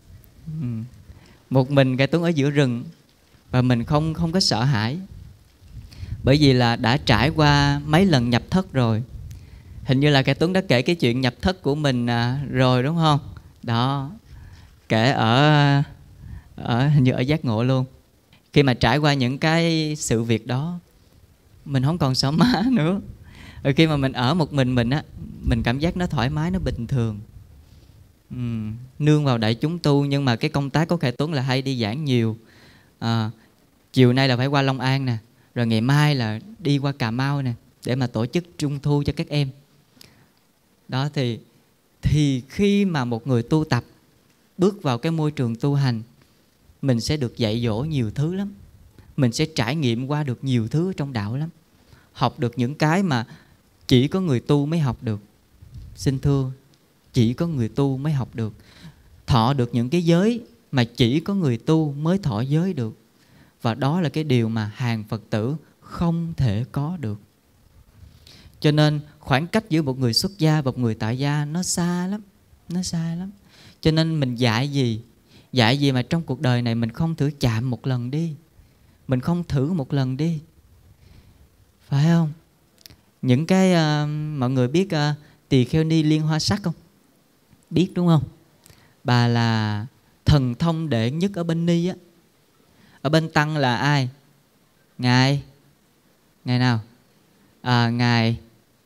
Một mình Khải Tuấn ở giữa rừng, và mình không có sợ hãi, bởi vì là đã trải qua mấy lần nhập thất rồi. Hình như là Khải Tuấn đã kể cái chuyện nhập thất của mình rồi đúng không? Đó, kể ở hình như ở Giác Ngộ luôn. Khi mà trải qua những cái sự việc đó, mình không còn sợ ma nữa. Rồi khi mà mình ở một mình á, mình cảm giác nó thoải mái, nó bình thường. Nương vào đại chúng tu. Nhưng mà cái công tác của Khải Tuấn là hay đi giảng nhiều. Chiều nay là phải qua Long An nè, rồi ngày mai là đi qua Cà Mau nè, để mà tổ chức trung thu cho các em. Đó thì khi mà một người tu tập bước vào cái môi trường tu hành, mình sẽ được dạy dỗ nhiều thứ lắm. Mình sẽ trải nghiệm qua được nhiều thứ trong đạo lắm. Học được những cái mà chỉ có người tu mới học được. Xin thưa, chỉ có người tu mới học được. Thọ được những cái giới mà chỉ có người tu mới thọ giới được. Và đó là cái điều mà hàng Phật tử không thể có được. Cho nên khoảng cách giữa một người xuất gia và một người tại gia nó xa lắm. Nó xa lắm. Cho nên mình dạy gì mà trong cuộc đời này mình không thử chạm một lần đi. Mình không thử một lần đi. Phải không? Những cái mọi người biết Tỳ Kheo Ni Liên Hoa Sắc không? Biết đúng không? Bà là thần thông đệ nhất ở bên Ni á. Ở bên Tăng là ai? Ngài nào? Ngài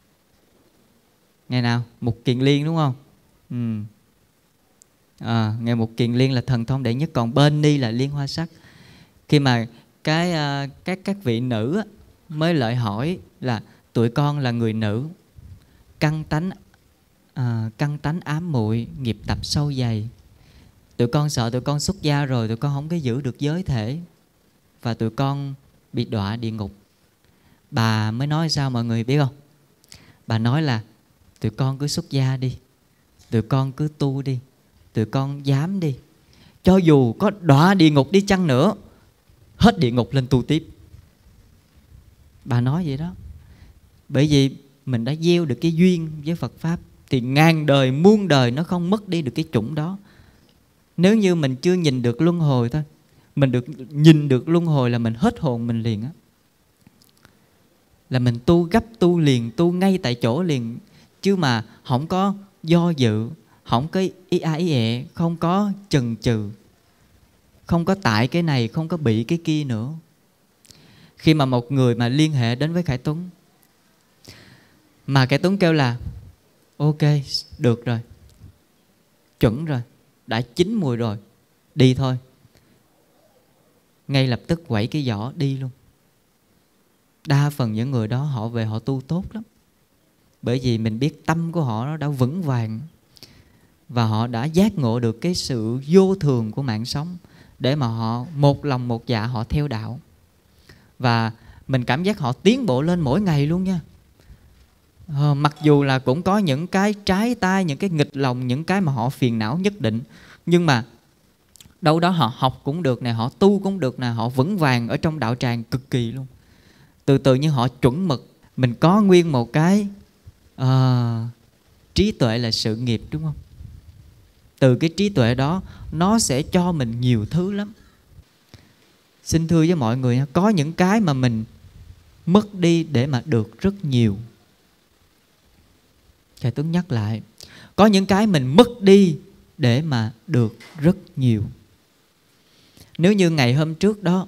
nào? Mục Kiền Liên đúng không? Ngài Mục Kiền Liên là thần thông đệ nhất. Còn bên Ni là Liên Hoa Sắc. Khi mà các vị nữ á, mới lại hỏi là tụi con là người nữ, căn tánh ám muội, nghiệp tập sâu dày. Tụi con sợ tụi con xuất gia rồi tụi con không có giữ được giới thể, và tụi con bị đọa địa ngục. Bà mới nói sao mọi người biết không? Bà nói là tụi con cứ xuất gia đi, tụi con cứ tu đi, tụi con dám đi, cho dù có đọa địa ngục đi chăng nữa, hết địa ngục lên tu tiếp. Bà nói vậy đó. Bởi vì mình đã gieo được cái duyên với Phật Pháp, thì ngàn đời muôn đời nó không mất đi được cái chủng đó. Nếu như mình chưa nhìn được luân hồi thôi, mình nhìn được luân hồi là mình hết hồn mình liền á. Là mình tu gấp, tu liền, tu ngay tại chỗ liền. Chứ mà không có do dự, không có ý ẹ, không có chần chừ, không có tại cái này, không có bị cái kia nữa. Khi mà một người mà liên hệ đến với Khải Tuấn, mà Khải Tuấn kêu là ok, được rồi, chuẩn rồi, đã chín mùi rồi, đi thôi, ngay lập tức quẩy cái giỏ đi luôn. Đa phần những người đó họ về họ tu tốt lắm. Bởi vì mình biết tâm của họ nó đã vững vàng. và họ đã giác ngộ được cái sự vô thường của mạng sống, để mà họ một lòng một dạ họ theo đạo. Và mình cảm giác họ tiến bộ lên mỗi ngày luôn nha. Mặc dù là cũng có những cái trái tai, những cái nghịch lòng, những cái mà họ phiền não nhất định, nhưng mà đâu đó họ học cũng được nè, họ tu cũng được nè, họ vững vàng ở trong đạo tràng cực kỳ luôn. Từ từ như họ chuẩn mực. Mình có nguyên một cái trí tuệ là sự nghiệp, đúng không? Từ cái trí tuệ đó nó sẽ cho mình nhiều thứ lắm. Xin thưa với mọi người, có những cái mà mình mất đi để mà được rất nhiều. Thầy Tuấn nhắc lại, có những cái mình mất đi để mà được rất nhiều. Nếu như ngày hôm trước đó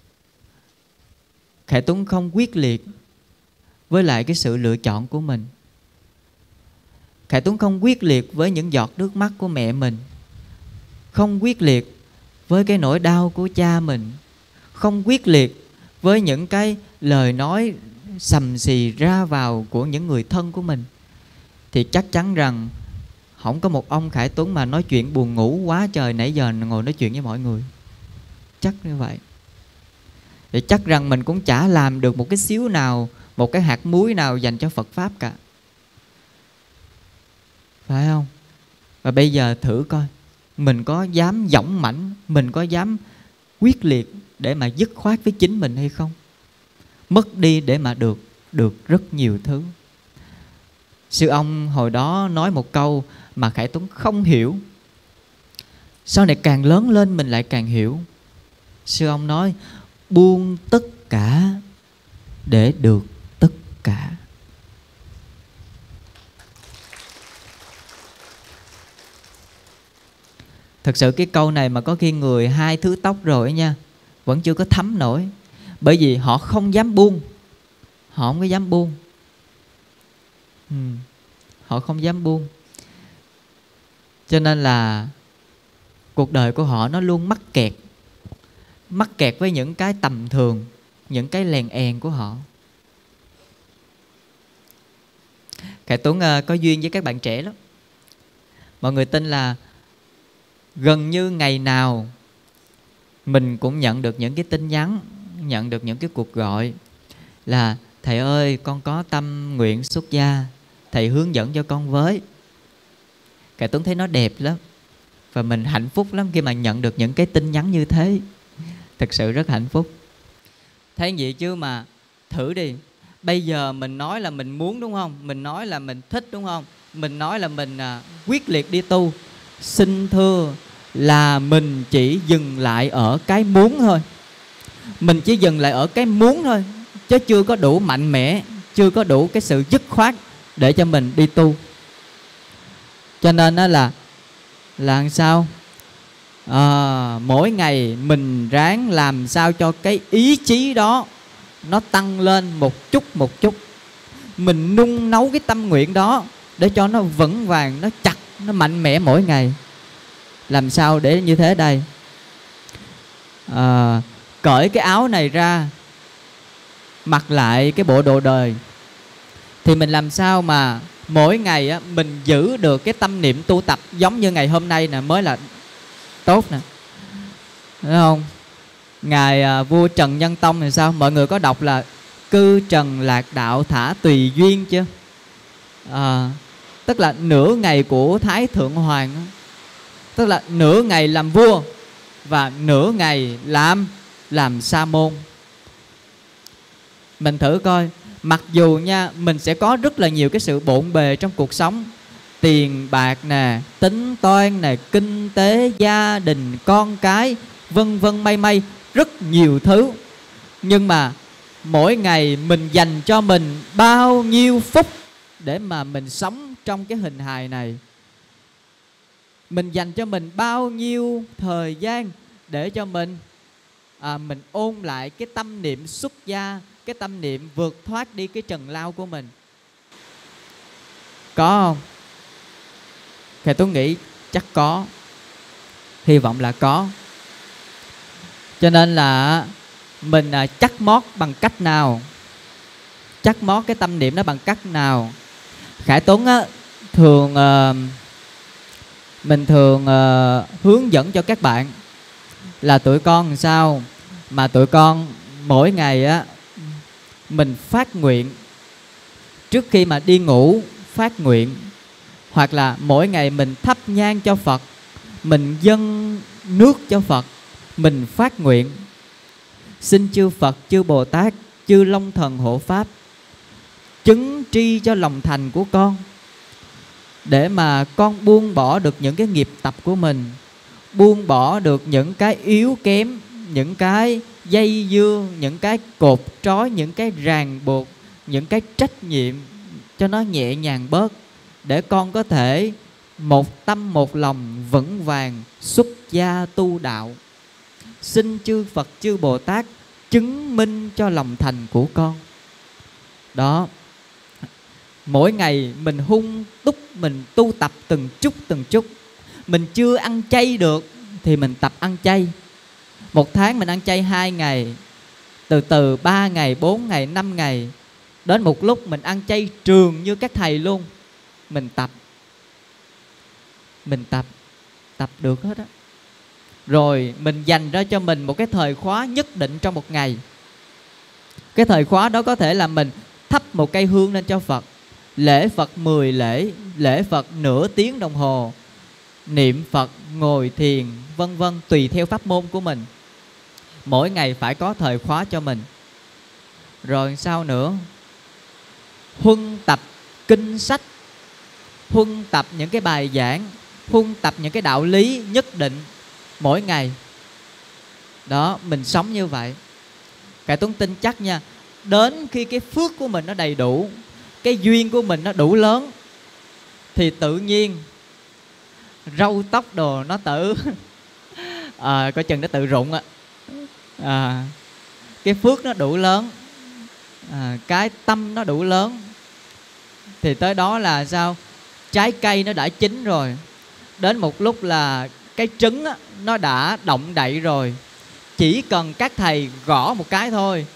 Khải Tuấn không quyết liệt với lại cái sự lựa chọn của mình, Khải Tuấn không quyết liệt với những giọt nước mắt của mẹ mình, không quyết liệt với cái nỗi đau của cha mình, không quyết liệt với những cái lời nói sầm xì ra vào của những người thân của mình, thì chắc chắn rằng không có một ông Khải Tuấn mà nói chuyện buồn ngủ quá trời nãy giờ ngồi nói chuyện với mọi người. Chắc như vậy. Thì chắc rằng mình cũng chả làm được một cái xíu nào, một cái hạt muối nào dành cho Phật Pháp cả. Phải không? Và bây giờ thử coi, mình có dám dõng mãnh, mình có dám quyết liệt để mà dứt khoát với chính mình hay không? Mất đi để mà được rất nhiều thứ. Sư ông hồi đó nói một câu mà Khải Tuấn không hiểu. Sau này càng lớn lên mình lại càng hiểu. Sư ông nói buông tất cả để được tất cả. Thật sự cái câu này mà có khi người 2 thứ tóc rồi nha, vẫn chưa có thấm nổi. Bởi vì họ không dám buông. Họ không có dám buông. Họ không dám buông. Cho nên là cuộc đời của họ nó luôn mắc kẹt. Mắc kẹt với những cái tầm thường, những cái lèn èn của họ. Khải Tuấn có duyên với các bạn trẻ lắm. Mọi người tin là gần như ngày nào mình cũng nhận được những cái tin nhắn, nhận được những cái cuộc gọi là thầy ơi, con có tâm nguyện xuất gia, thầy hướng dẫn cho con với. Khải Tuấn thấy nó đẹp lắm. Và mình hạnh phúc lắm khi mà nhận được những cái tin nhắn như thế. Thật sự rất hạnh phúc. Thấy vậy chứ mà thử đi. Bây giờ mình nói là mình muốn, đúng không? Mình nói là mình thích, đúng không? Mình nói là mình quyết liệt đi tu. Xin thưa là mình chỉ dừng lại ở cái muốn thôi. Mình chỉ dừng lại ở cái muốn thôi, chứ chưa có đủ mạnh mẽ, chưa có đủ cái sự dứt khoát để cho mình đi tu. Cho nên đó là làm sao mỗi ngày mình ráng làm sao cho cái ý chí đó nó tăng lên một chút. Mình nung nấu cái tâm nguyện đó để cho nó vững vàng, nó chặt, nó mạnh mẽ mỗi ngày. Làm sao để như thế đây? Cởi cái áo này ra, mặc lại cái bộ đồ đời, thì mình làm sao mà mỗi ngày á, mình giữ được cái tâm niệm tu tập giống như ngày hôm nay nè mới là tốt nè. Đúng không? Ngài vua Trần Nhân Tông thì sao? Mọi người có đọc là cư trần lạc đạo thả tùy duyên chưa? Tức là nửa ngày của Thái Thượng Hoàng, tức là nửa ngày làm vua và nửa ngày làm sa môn. Mình thử coi, mặc dù nha mình sẽ có rất là nhiều cái sự bộn bề trong cuộc sống, tiền bạc nè, tính toán nè, kinh tế, gia đình, con cái, vân vân may rất nhiều thứ. Nhưng mà mỗi ngày mình dành cho mình bao nhiêu phút để mà mình sống trong cái hình hài này? Mình dành cho mình bao nhiêu thời gian để cho mình ôn lại cái tâm niệm xuất gia, cái tâm niệm vượt thoát đi cái trần lao của mình? Có không? Thì tôi nghĩ chắc có. Hy vọng là có. Cho nên là mình chắc mót bằng cách nào? Chắc mót cái tâm niệm đó bằng cách nào? Khải Tuấn á, thường mình thường hướng dẫn cho các bạn là tụi con làm sao mà tụi con mỗi ngày á mình phát nguyện trước khi mà đi ngủ, phát nguyện, hoặc là mỗi ngày mình thắp nhang cho Phật, mình dâng nước cho Phật, mình phát nguyện: xin chư Phật, chư Bồ Tát, chư Long Thần hộ Pháp chứng tri cho lòng thành của con, để mà con buông bỏ được những cái nghiệp tập của mình, buông bỏ được những cái yếu kém, những cái dây dưa, những cái cột trói, những cái ràng buộc, những cái trách nhiệm, cho nó nhẹ nhàng bớt, để con có thể một tâm một lòng vững vàng xuất gia tu đạo. Xin chư Phật, chư Bồ Tát chứng minh cho lòng thành của con. Đó, mỗi ngày mình hung túc, mình tu tập từng chút. Mình chưa ăn chay được thì mình tập ăn chay. Một tháng mình ăn chay 2 ngày, từ từ 3 ngày, 4 ngày, 5 ngày, đến một lúc mình ăn chay trường như các thầy luôn. Mình tập được hết á. Rồi mình dành ra cho mình một cái thời khóa nhất định trong một ngày. Cái thời khóa đó có thể là mình thắp một cây hương lên cho Phật, lễ Phật 10 lễ, lễ Phật nửa tiếng đồng hồ, niệm Phật, ngồi thiền, vân vân, tùy theo pháp môn của mình. Mỗi ngày phải có thời khóa cho mình. Rồi sao nữa? Huân tập kinh sách, huân tập những cái bài giảng, huân tập những cái đạo lý nhất định mỗi ngày. Đó, mình sống như vậy. Cải Tuấn tin chắc nha, đến khi cái phước của mình nó đầy đủ, cái duyên của mình nó đủ lớn, thì tự nhiên râu tóc đồ nó tự coi chừng nó tự rụng á. Cái phước nó đủ lớn, cái tâm nó đủ lớn, thì tới đó là sao? Trái cây nó đã chín rồi. Đến một lúc là cái trứng á, nó đã động đậy rồi. Chỉ cần các thầy gõ một cái thôi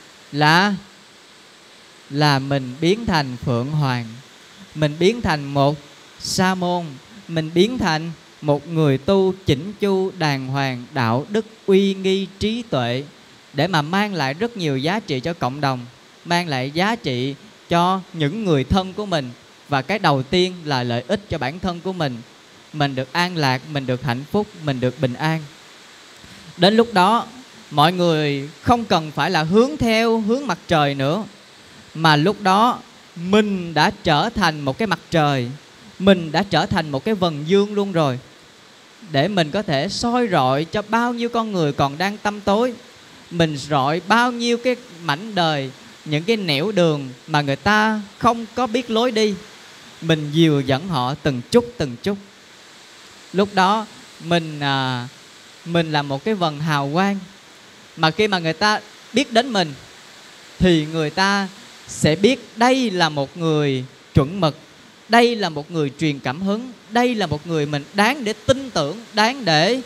là mình biến thành Phượng Hoàng, mình biến thành một sa môn, mình biến thành một người tu chỉnh chu, đàng hoàng, đạo đức, uy nghi, trí tuệ, để mà mang lại rất nhiều giá trị cho cộng đồng, mang lại giá trị cho những người thân của mình. Và cái đầu tiên là lợi ích cho bản thân của mình. Mình được an lạc, mình được hạnh phúc, mình được bình an. Đến lúc đó mọi người không cần phải là hướng theo hướng mặt trời nữa, mà lúc đó mình đã trở thành một cái mặt trời, mình đã trở thành một cái vầng dương luôn rồi, để mình có thể soi rọi cho bao nhiêu con người còn đang tăm tối. Mình rọi bao nhiêu cái mảnh đời, những cái nẻo đường mà người ta không có biết lối đi, mình dìu dẫn họ từng chút. Lúc đó mình là một cái vầng hào quang, mà khi mà người ta biết đến mình thì người ta sẽ biết đây là một người chuẩn mực, đây là một người truyền cảm hứng, đây là một người mình đáng để tin tưởng, đáng để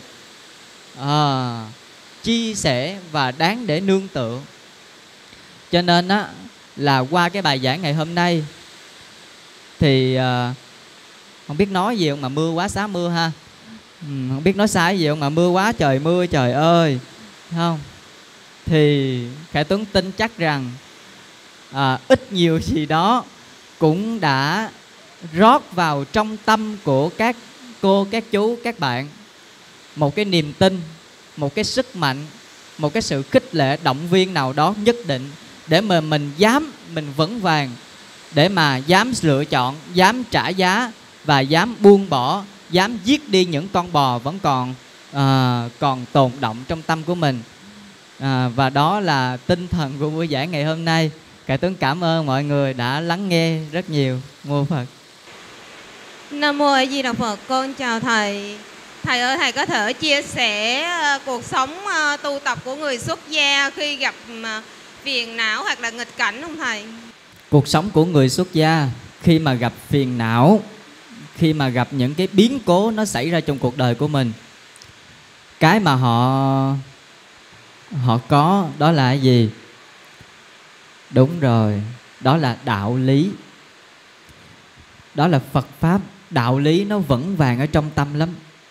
chia sẻ và đáng để nương tựa. Cho nên á, là qua cái bài giảng ngày hôm nay thì không biết nói gì không mà mưa quá xá mưa ha. Không biết nói sai gì không mà mưa quá trời mưa, trời ơi, không? Thì Khải Tuấn tin chắc rằng ít nhiều gì đó cũng đã rót vào trong tâm của các cô, các chú, các bạn một cái niềm tin, một cái sức mạnh, một cái sự khích lệ, động viên nào đó nhất định, để mà mình dám, mình vững vàng, để mà dám lựa chọn, dám trả giá và dám buông bỏ, dám giết đi những con bò vẫn còn tồn động trong tâm của mình. Và đó là tinh thần của buổi giảng ngày hôm nay. Cải Tuấn cảm ơn mọi người đã lắng nghe rất nhiều. Mô Phật. Nam Mô A Di Đà Phật. Con chào thầy. Thầy ơi, thầy có thể chia sẻ cuộc sống tu tập của người xuất gia khi gặp phiền não hoặc là nghịch cảnh không thầy? Cuộc sống của người xuất gia khi mà gặp phiền não, khi mà gặp những cái biến cố nó xảy ra trong cuộc đời của mình, cái mà họ có đó là cái gì? Đúng rồi, đó là đạo lý. Đó là Phật Pháp. Đạo lý nó vững vàng ở trong tâm lắm.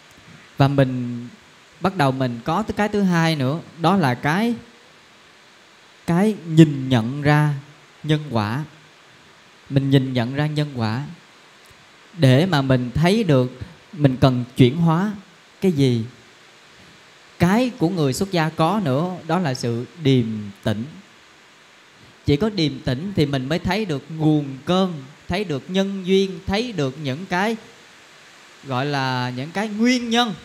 Và mình bắt đầu mình có cái thứ hai nữa, đó là cái nhìn nhận ra nhân quả. Mình nhìn nhận ra nhân quả để mà mình thấy được mình cần chuyển hóa cái gì. Cái của người xuất gia có nữa, đó là sự điềm tĩnh. Chỉ có điềm tĩnh thì mình mới thấy được nguồn cơn, thấy được nhân duyên, thấy được những cái gọi là những cái nguyên nhân,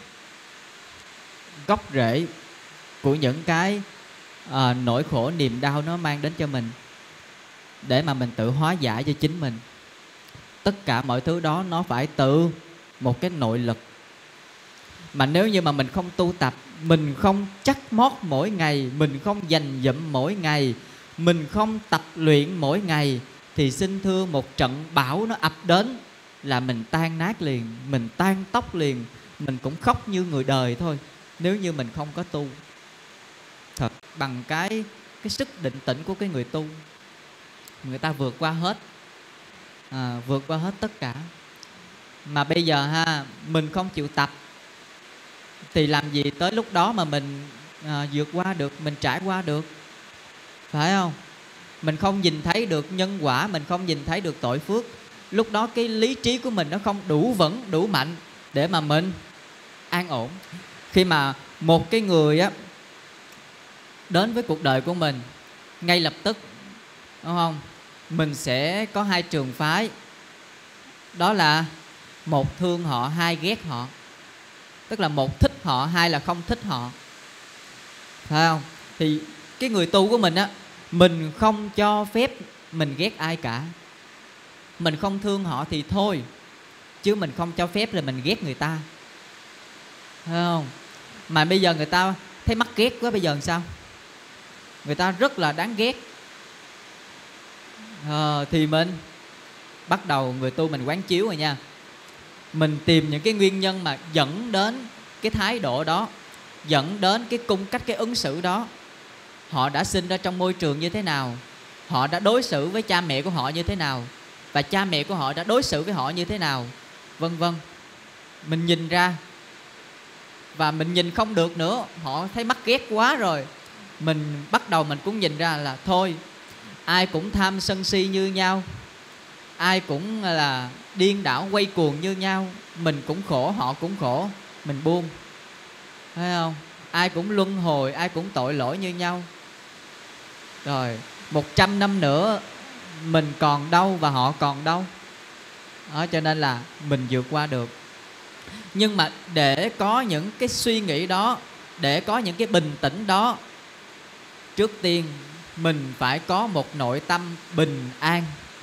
gốc rễ của những cái nỗi khổ niềm đau nó mang đến cho mình, để mà mình tự hóa giải cho chính mình. Tất cả mọi thứ đó nó phải từ một cái nội lực. Mà nếu như mà mình không tu tập, mình không chắc mót mỗi ngày, mình không dành dụm mỗi ngày, mình không tập luyện mỗi ngày, thì xin thưa một trận bão nó ập đến là mình tan nát liền, mình tan tóc liền, mình cũng khóc như người đời thôi, nếu như mình không có tu thật bằng cái sức định tĩnh của cái người tu. Người ta vượt qua hết, vượt qua hết tất cả. Mà bây giờ ha, mình không chịu tập thì làm gì tới lúc đó mà mình vượt qua được, mình trải qua được, phải không? Mình không nhìn thấy được nhân quả, mình không nhìn thấy được tội phước, lúc đó cái lý trí của mình nó không đủ vững, đủ mạnh để mà mình an ổn. Khi mà một cái người á đến với cuộc đời của mình, ngay lập tức, đúng không, mình sẽ có hai trường phái. Đó là một thương họ, hai ghét họ. Tức là một thích họ, hai là không thích họ, phải không? Thì cái người tu của mình á, mình không cho phép mình ghét ai cả. Mình không thương họ thì thôi, chứ mình không cho phép là mình ghét người ta, phải không? Mà bây giờ người ta thấy mắc ghét quá, bây giờ làm sao? Người ta rất là đáng ghét, thì mình bắt đầu, người tu mình quán chiếu rồi nha. Mình tìm những cái nguyên nhân mà dẫn đến cái thái độ đó, dẫn đến cái cung cách, cái ứng xử đó. Họ đã sinh ra trong môi trường như thế nào, họ đã đối xử với cha mẹ của họ như thế nào, và cha mẹ của họ đã đối xử với họ như thế nào, vân vân. Mình nhìn ra, và mình nhìn không được nữa, họ thấy mắc ghét quá rồi, mình bắt đầu mình cũng nhìn ra là thôi, ai cũng tham sân si như nhau, ai cũng là điên đảo quay cuồng như nhau, mình cũng khổ, họ cũng khổ, mình buông, thấy không? Ai cũng luân hồi, ai cũng tội lỗi như nhau. Rồi 100 năm nữa mình còn đâu và họ còn đâu đó, cho nên là mình vượt qua được. Nhưng mà để có những cái suy nghĩ đó, để có những cái bình tĩnh đó, trước tiên mình phải có một nội tâm bình an.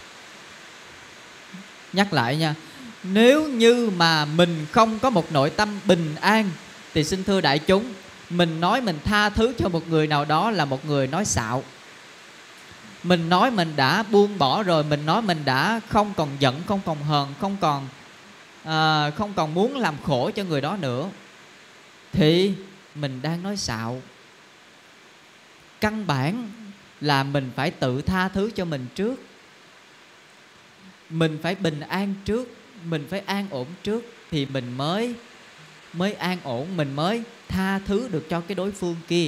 Nhắc lại nha, nếu như mà mình không có một nội tâm bình an thì xin thưa đại chúng, mình nói mình tha thứ cho một người nào đó là một người nói xạo. Mình nói mình đã buông bỏ rồi, mình nói mình đã không còn giận, không còn hờn, không còn muốn làm khổ cho người đó nữa, thì mình đang nói xạo. Căn bản là mình phải tự tha thứ cho mình trước. Mình phải bình an trước, mình phải an ổn trước, thì mình mới an ổn, mình mới tha thứ được cho cái đối phương kia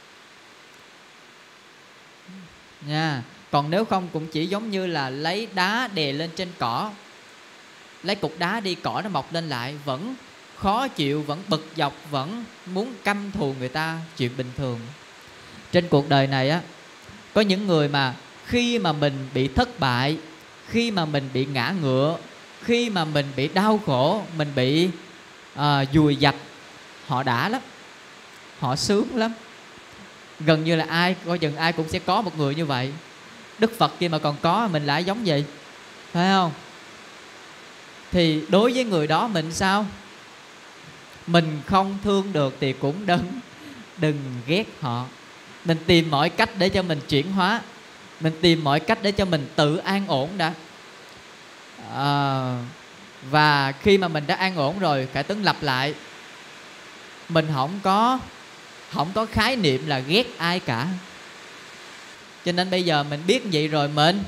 nha. Còn nếu không cũng chỉ giống như là lấy đá đè lên trên cỏ, lấy cục đá đi, cỏ nó mọc lên lại, vẫn khó chịu, vẫn bực dọc, vẫn muốn căm thù người ta, chuyện bình thường. Trên cuộc đời này á, có những người mà khi mà mình bị thất bại, khi mà mình bị ngã ngựa, khi mà mình bị đau khổ, mình bị dùi dập, họ đã lắm, họ sướng lắm. Gần như là coi chừng ai cũng sẽ có một người như vậy. Đức Phật kia mà còn có, mình lại giống vậy, phải không? Thì đối với người đó mình sao? Mình không thương được thì cũng đừng ghét họ. Mình tìm mọi cách để cho mình chuyển hóa, mình tìm mọi cách để cho mình tự an ổn đã. Và khi mà mình đã an ổn rồi, Khải Tuấn lặp lại, mình không có khái niệm là ghét ai cả. Cho nên bây giờ mình biết vậy rồi, mình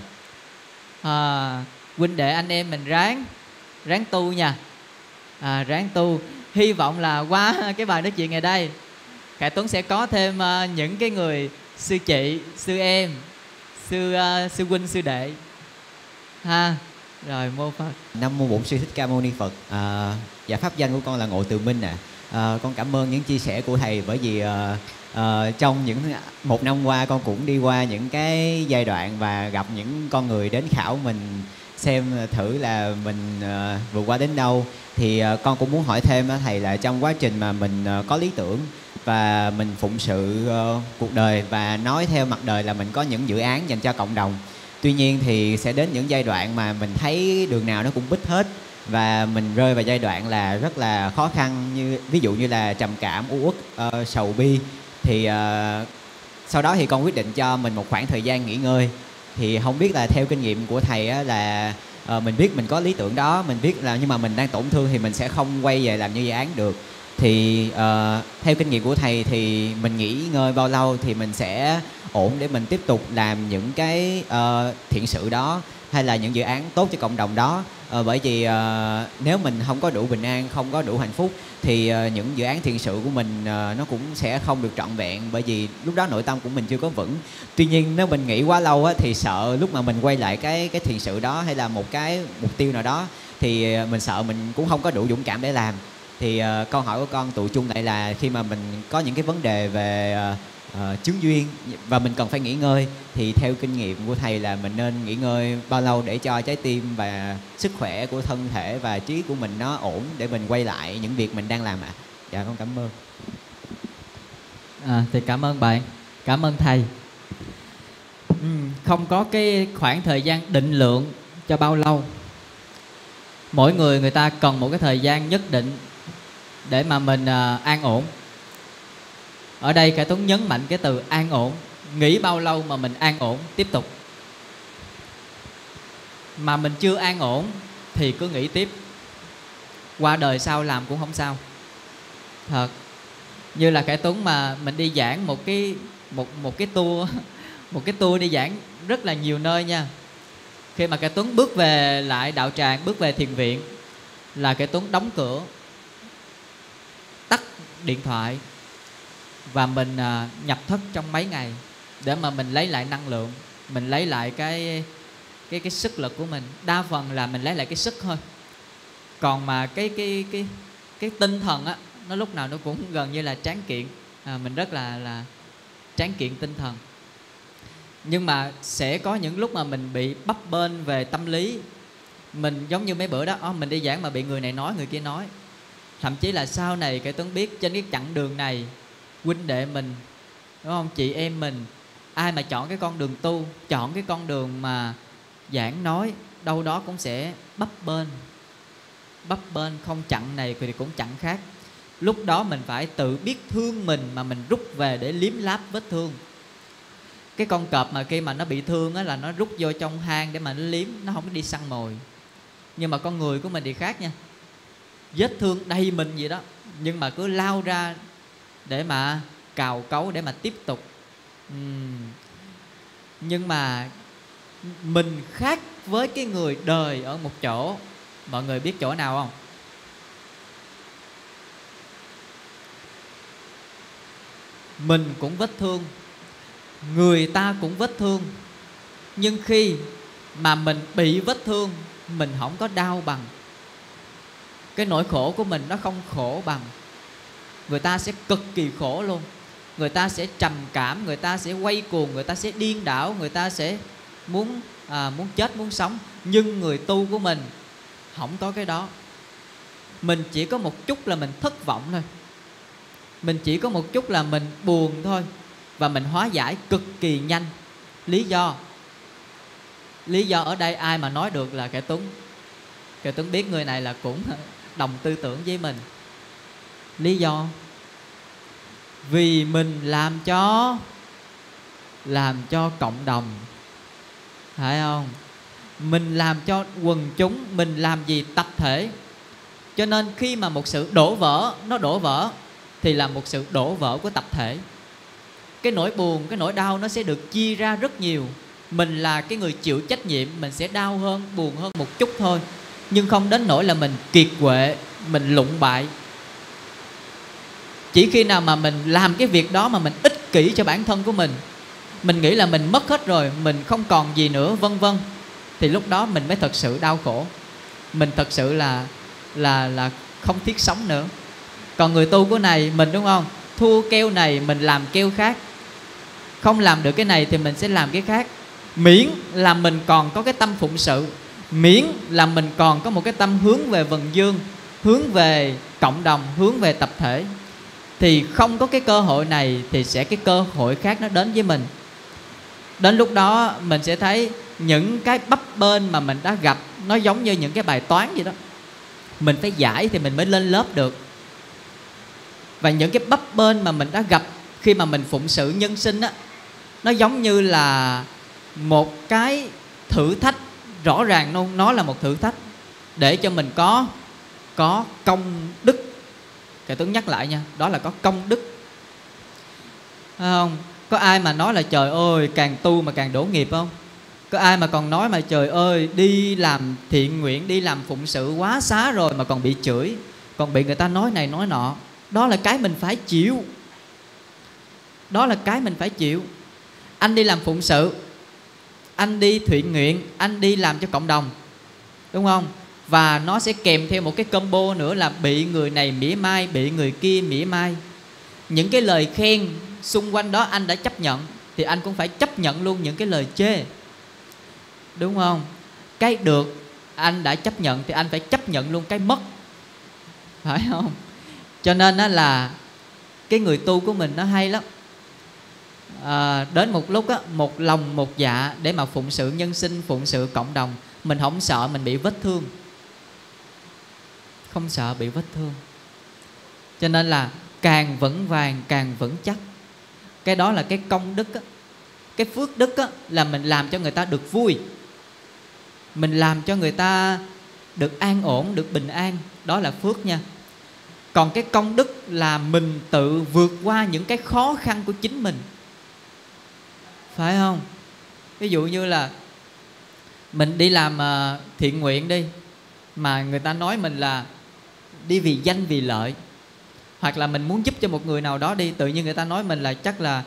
huynh đệ anh em mình ráng tu nha, ráng tu. hy vọng là qua cái bài nói chuyện ngày đây, Khải Tuấn sẽ có thêm những cái người sư chị, sư em, sư huynh, sư đệ ha. Rồi mô Phật. Nam mô Bổn Sư Thích Ca Mâu Ni Phật. Dạ pháp danh của con là Ngộ Từ Minh ạ. Con cảm ơn những chia sẻ của thầy, bởi vì trong những 1 năm qua con cũng đi qua những cái giai đoạn và gặp những con người đến khảo mình, xem thử là mình vượt qua đến đâu. Thì con cũng muốn hỏi thêm thầy là trong quá trình mà mình có lý tưởng và mình phụng sự cuộc đời và nói theo mặt đời là mình có những dự án dành cho cộng đồng. Tuy nhiên thì sẽ đến những giai đoạn mà mình thấy đường nào nó cũng bít hết và mình rơi vào giai đoạn là rất là khó khăn, như ví dụ như là trầm cảm, u uất, sầu bi. Thì sau đó thì con quyết định cho mình một khoảng thời gian nghỉ ngơi. Thì không biết là theo kinh nghiệm của thầy á, là mình biết mình có lý tưởng đó, mình biết là nhưng mà mình đang tổn thương thì mình sẽ không quay về làm như dự án được. Thì theo kinh nghiệm của thầy thì mình nghỉ ngơi bao lâu thì mình sẽ ổn để mình tiếp tục làm những cái thiện sự đó hay là những dự án tốt cho cộng đồng đó? Bởi vì nếu mình không có đủ bình an, không có đủ hạnh phúc thì những dự án thiện sự của mình nó cũng sẽ không được trọn vẹn, bởi vì lúc đó nội tâm của mình chưa có vững. Tuy nhiên nếu mình nghĩ quá lâu á, thì sợ lúc mà mình quay lại cái thiện sự đó hay là một cái mục tiêu nào đó thì mình sợ mình cũng không có đủ dũng cảm để làm. Thì câu hỏi của con tụ chung lại là khi mà mình có những cái vấn đề về chứng duyên và mình cần phải nghỉ ngơi, thì theo kinh nghiệm của thầy là mình nên nghỉ ngơi bao lâu để cho trái tim và sức khỏe của thân thể và trí của mình nó ổn để mình quay lại những việc mình đang làm ạ? Dạ con cảm ơn. Thì cảm ơn bạn, cảm ơn thầy. Không có cái khoảng thời gian định lượng cho bao lâu. Mỗi người ta cần một cái thời gian nhất định để mà mình an ổn. Ở đây Khải Tuấn nhấn mạnh cái từ an ổn. Nghĩ bao lâu mà mình an ổn, tiếp tục. Mà mình chưa an ổn thì cứ nghĩ tiếp. Qua đời sau làm cũng không sao. Thật. Như là Khải Tuấn mà mình đi giảng một cái tour một cái tour đi giảng rất là nhiều nơi nha. Khi mà Khải Tuấn bước về lại đạo tràng, bước về thiền viện là Khải Tuấn đóng cửa, tắt điện thoại và mình nhập thất trong mấy ngày để mà mình lấy lại năng lượng, mình lấy lại cái sức lực của mình. Đa phần là mình lấy lại cái sức thôi. Còn mà cái tinh thần á, nó lúc nào nó cũng gần như là tráng kiện. Mình rất là tráng kiện tinh thần. Nhưng mà sẽ có những lúc mà mình bị bấp bênh về tâm lý. Mình giống như mấy bữa đó, mình đi giảng mà bị người này nói, người kia nói. Thậm chí là sau này Khải Tuấn biết trên cái chặng đường này, huynh đệ mình, đúng không, chị em mình, ai mà chọn cái con đường tu, chọn cái con đường mà giảng nói, đâu đó cũng sẽ bấp bênh, không chặn này thì cũng chặn khác. Lúc đó mình phải tự biết thương mình mà mình rút về để liếm láp vết thương. Cái con cọp mà khi mà nó bị thương á, là nó rút vô trong hang để mà nó liếm, nó không có đi săn mồi. Nhưng mà con người của mình thì khác nha. Vết thương đầy mình vậy đó, nhưng mà cứ lao ra để mà cào cấu, để mà tiếp tục. Nhưng mà mình khác với cái người đời ở một chỗ. Mọi người biết chỗ nào không? Mình cũng vết thương, người ta cũng vết thương. Nhưng khi mà mình bị vết thương, mình không có đau bằng. Cái nỗi khổ của mình nó không khổ bằng. Người ta sẽ cực kỳ khổ luôn. Người ta sẽ trầm cảm, người ta sẽ quay cuồng, người ta sẽ điên đảo, người ta sẽ muốn chết, muốn sống. Nhưng người tu của mình không có cái đó. Mình chỉ có một chút là mình thất vọng thôi. Mình chỉ có một chút là mình buồn thôi. Và mình hóa giải cực kỳ nhanh. Lý do ở đây ai mà nói được là Khải Tuấn. Khải Tuấn biết người này là cũng đồng tư tưởng với mình. Lý do vì mình làm cho cộng đồng, phải không? Mình làm cho quần chúng, mình làm gì tập thể. Cho nên khi mà một sự đổ vỡ thì là một sự đổ vỡ của tập thể. Cái nỗi buồn, cái nỗi đau nó sẽ được chia ra rất nhiều. Mình là cái người chịu trách nhiệm, mình sẽ đau hơn, buồn hơn một chút thôi. Nhưng không đến nỗi là mình kiệt quệ, mình lụng bại. Chỉ khi nào mà mình làm cái việc đó mà mình ích kỷ cho bản thân của mình nghĩ là mình mất hết rồi, mình không còn gì nữa, vân vân, thì lúc đó mình mới thật sự đau khổ. Mình thật sự là không thiết sống nữa. Còn người tu của này mình, đúng không, thua keo này mình làm keo khác, không làm được cái này thì mình sẽ làm cái khác. Miễn là mình còn có cái tâm phụng sự, miễn là mình còn có một cái tâm hướng về vần dương, hướng về cộng đồng, hướng về tập thể, thì không có cái cơ hội này thì sẽ cái cơ hội khác nó đến với mình. Đến lúc đó mình sẽ thấy những cái bấp bênh mà mình đã gặp nó giống như những cái bài toán vậy đó. Mình phải giải thì mình mới lên lớp được. Và những cái bấp bênh mà mình đã gặp khi mà mình phụng sự nhân sinh á, nó giống như là một cái thử thách. Rõ ràng nó là một thử thách để cho mình có công đức. Kể Tuấn nhắc lại nha, đó là có công đức. Thấy không? Có ai mà nói là trời ơi càng tu mà càng đổ nghiệp không? Có ai mà còn nói mà trời ơi đi làm thiện nguyện, đi làm phụng sự quá xá rồi mà còn bị chửi, còn bị người ta nói này nói nọ. Đó là cái mình phải chịu. Đó là cái mình phải chịu. Anh đi làm phụng sự, anh đi thiện nguyện, anh đi làm cho cộng đồng, đúng không? Và nó sẽ kèm theo một cái combo nữa là bị người này mỉa mai, bị người kia mỉa mai. Những cái lời khen xung quanh đó anh đã chấp nhận thì anh cũng phải chấp nhận luôn những cái lời chê, đúng không? Cái được anh đã chấp nhận thì anh phải chấp nhận luôn cái mất, phải không? Cho nên đó là cái người tu của mình nó hay lắm. Đến một lúc á, một lòng một dạ để mà phụng sự nhân sinh, phụng sự cộng đồng. Mình không sợ mình bị vết thương, không sợ bị vết thương. Cho nên là càng vững vàng càng vững chắc. Cái đó là cái công đức á. Cái phước đức á, là mình làm cho người ta được vui, mình làm cho người ta được an ổn, được bình an. Đó là phước nha. Còn cái công đức là mình tự vượt qua những cái khó khăn của chính mình, phải không? Ví dụ như là mình đi làm thiện nguyện đi, mà người ta nói mình là đi vì danh vì lợi, hoặc là mình muốn giúp cho một người nào đó đi, tự nhiên người ta nói mình là chắc là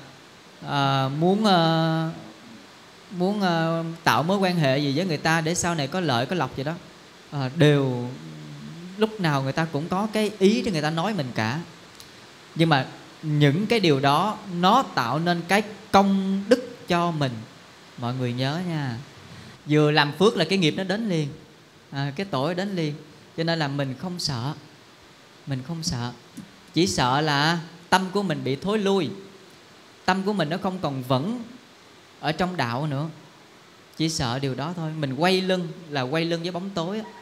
muốn tạo mối quan hệ gì với người ta để sau này có lợi có lộc gì đó. Đều lúc nào người ta cũng có cái ý để người ta nói mình cả. Nhưng mà những cái điều đó nó tạo nên cái công đức cho mình. Mọi người nhớ nha, vừa làm phước là cái nghiệp nó đến liền, cái tội đến liền. Cho nên là mình không sợ. Mình không sợ. Chỉ sợ là tâm của mình bị thối lui, tâm của mình nó không còn vững ở trong đạo nữa. Chỉ sợ điều đó thôi. Mình quay lưng là quay lưng với bóng tối á.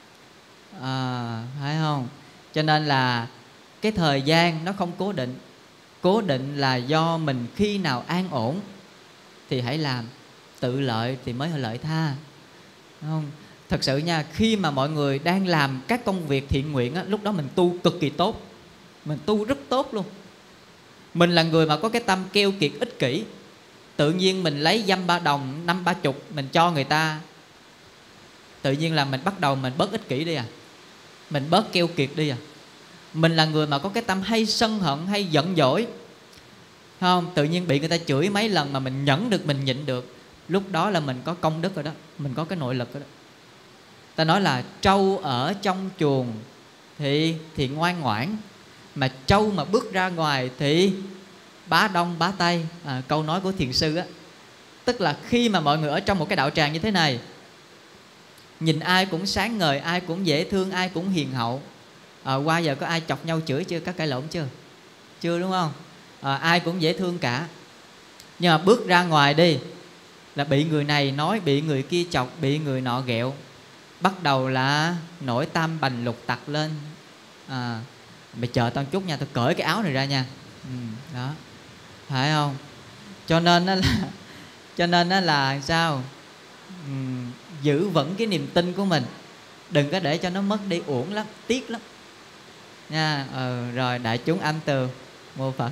Phải không? Cho nên là cái thời gian nó không cố định. Cố định là do mình khi nào an ổn thì hãy làm, tự lợi thì mới lợi tha, đúng không? Thật sự nha, khi mà mọi người đang làm các công việc thiện nguyện á, lúc đó mình tu cực kỳ tốt. Mình tu rất tốt luôn. Mình là người mà có cái tâm keo kiệt ích kỷ. Tự nhiên mình lấy dăm ba đồng, 50-30 mình cho người ta, tự nhiên là mình bắt đầu mình bớt ích kỷ đi à, mình bớt keo kiệt đi à. Mình là người mà có cái tâm hay sân hận, hay giận dỗi, không? Tự nhiên bị người ta chửi mấy lần mà mình nhẫn được, mình nhịn được, lúc đó là mình có công đức rồi đó, mình có cái nội lực rồi đó. Ta nói là trâu ở trong chuồng thì ngoan ngoãn, mà trâu mà bước ra ngoài thì bá đông bá tây. Câu nói của thiền sư á, tức là khi mà mọi người ở trong một cái đạo tràng như thế này, nhìn ai cũng sáng ngời, ai cũng dễ thương, ai cũng hiền hậu. Qua giờ có ai chọc nhau chửi chưa? Có cãi lộn chưa? Chưa, đúng không? Ai cũng dễ thương cả. Nhưng mà bước ra ngoài đi là bị người này nói, bị người kia chọc, bị người nọ ghẹo, bắt đầu là nổi tam bành lục tặc lên. Mày chờ tao chút nha, tao cởi cái áo này ra nha. Đó, phải không? Cho nên đó là sao? Giữ vững cái niềm tin của mình, đừng có để cho nó mất đi, uổng lắm, tiếc lắm nha. Rồi đại chúng âm từ mô Phật.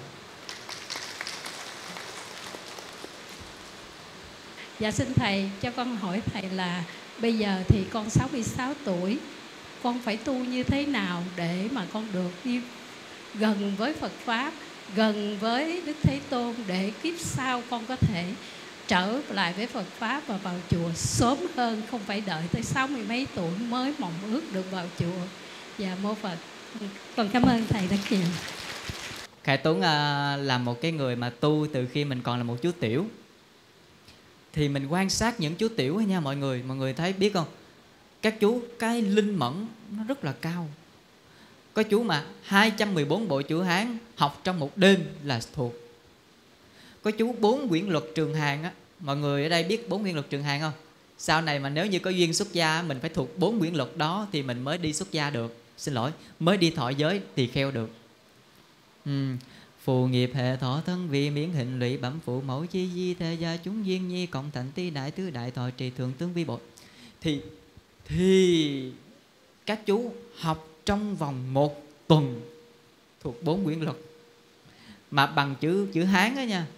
Dạ xin thầy cho con hỏi thầy là bây giờ thì con 66 tuổi, con phải tu như thế nào để mà con được đi gần với Phật Pháp, gần với Đức Thế Tôn, để kiếp sau con có thể trở lại với Phật Pháp và vào chùa sớm hơn, không phải đợi tới 60 mấy tuổi mới mong ước được vào chùa. Dạ mô Phật. Con cảm ơn thầy rất nhiều. Khải Tuấn là một cái người mà tu từ khi mình còn là một chú tiểu. Thì mình quan sát những chú tiểu ấy nha mọi người thấy biết không? Các chú cái linh mẫn nó rất là cao. Có chú mà 214 bộ chữ Hán học trong một đêm là thuộc. Có chú 4 quyển luật Trường Hàn á. Mọi người ở đây biết 4 quyển luật Trường Hàn không? Sau này mà nếu như có duyên xuất gia, mình phải thuộc 4 quyển luật đó thì mình mới đi xuất gia được. Xin lỗi, mới đi thọ giới tỳ kheo được. Phù nghiệp hệ thọ thân vị miễn hình lụy bẩm phụ mẫu chi di thế gia chúng duyên nhi cộng thành ti đại tứ đại thọ trì thường tướng vi bội. Thì các chú học trong vòng 1 tuần thuộc 4 quyển luật, mà bằng chữ Hán đó nha.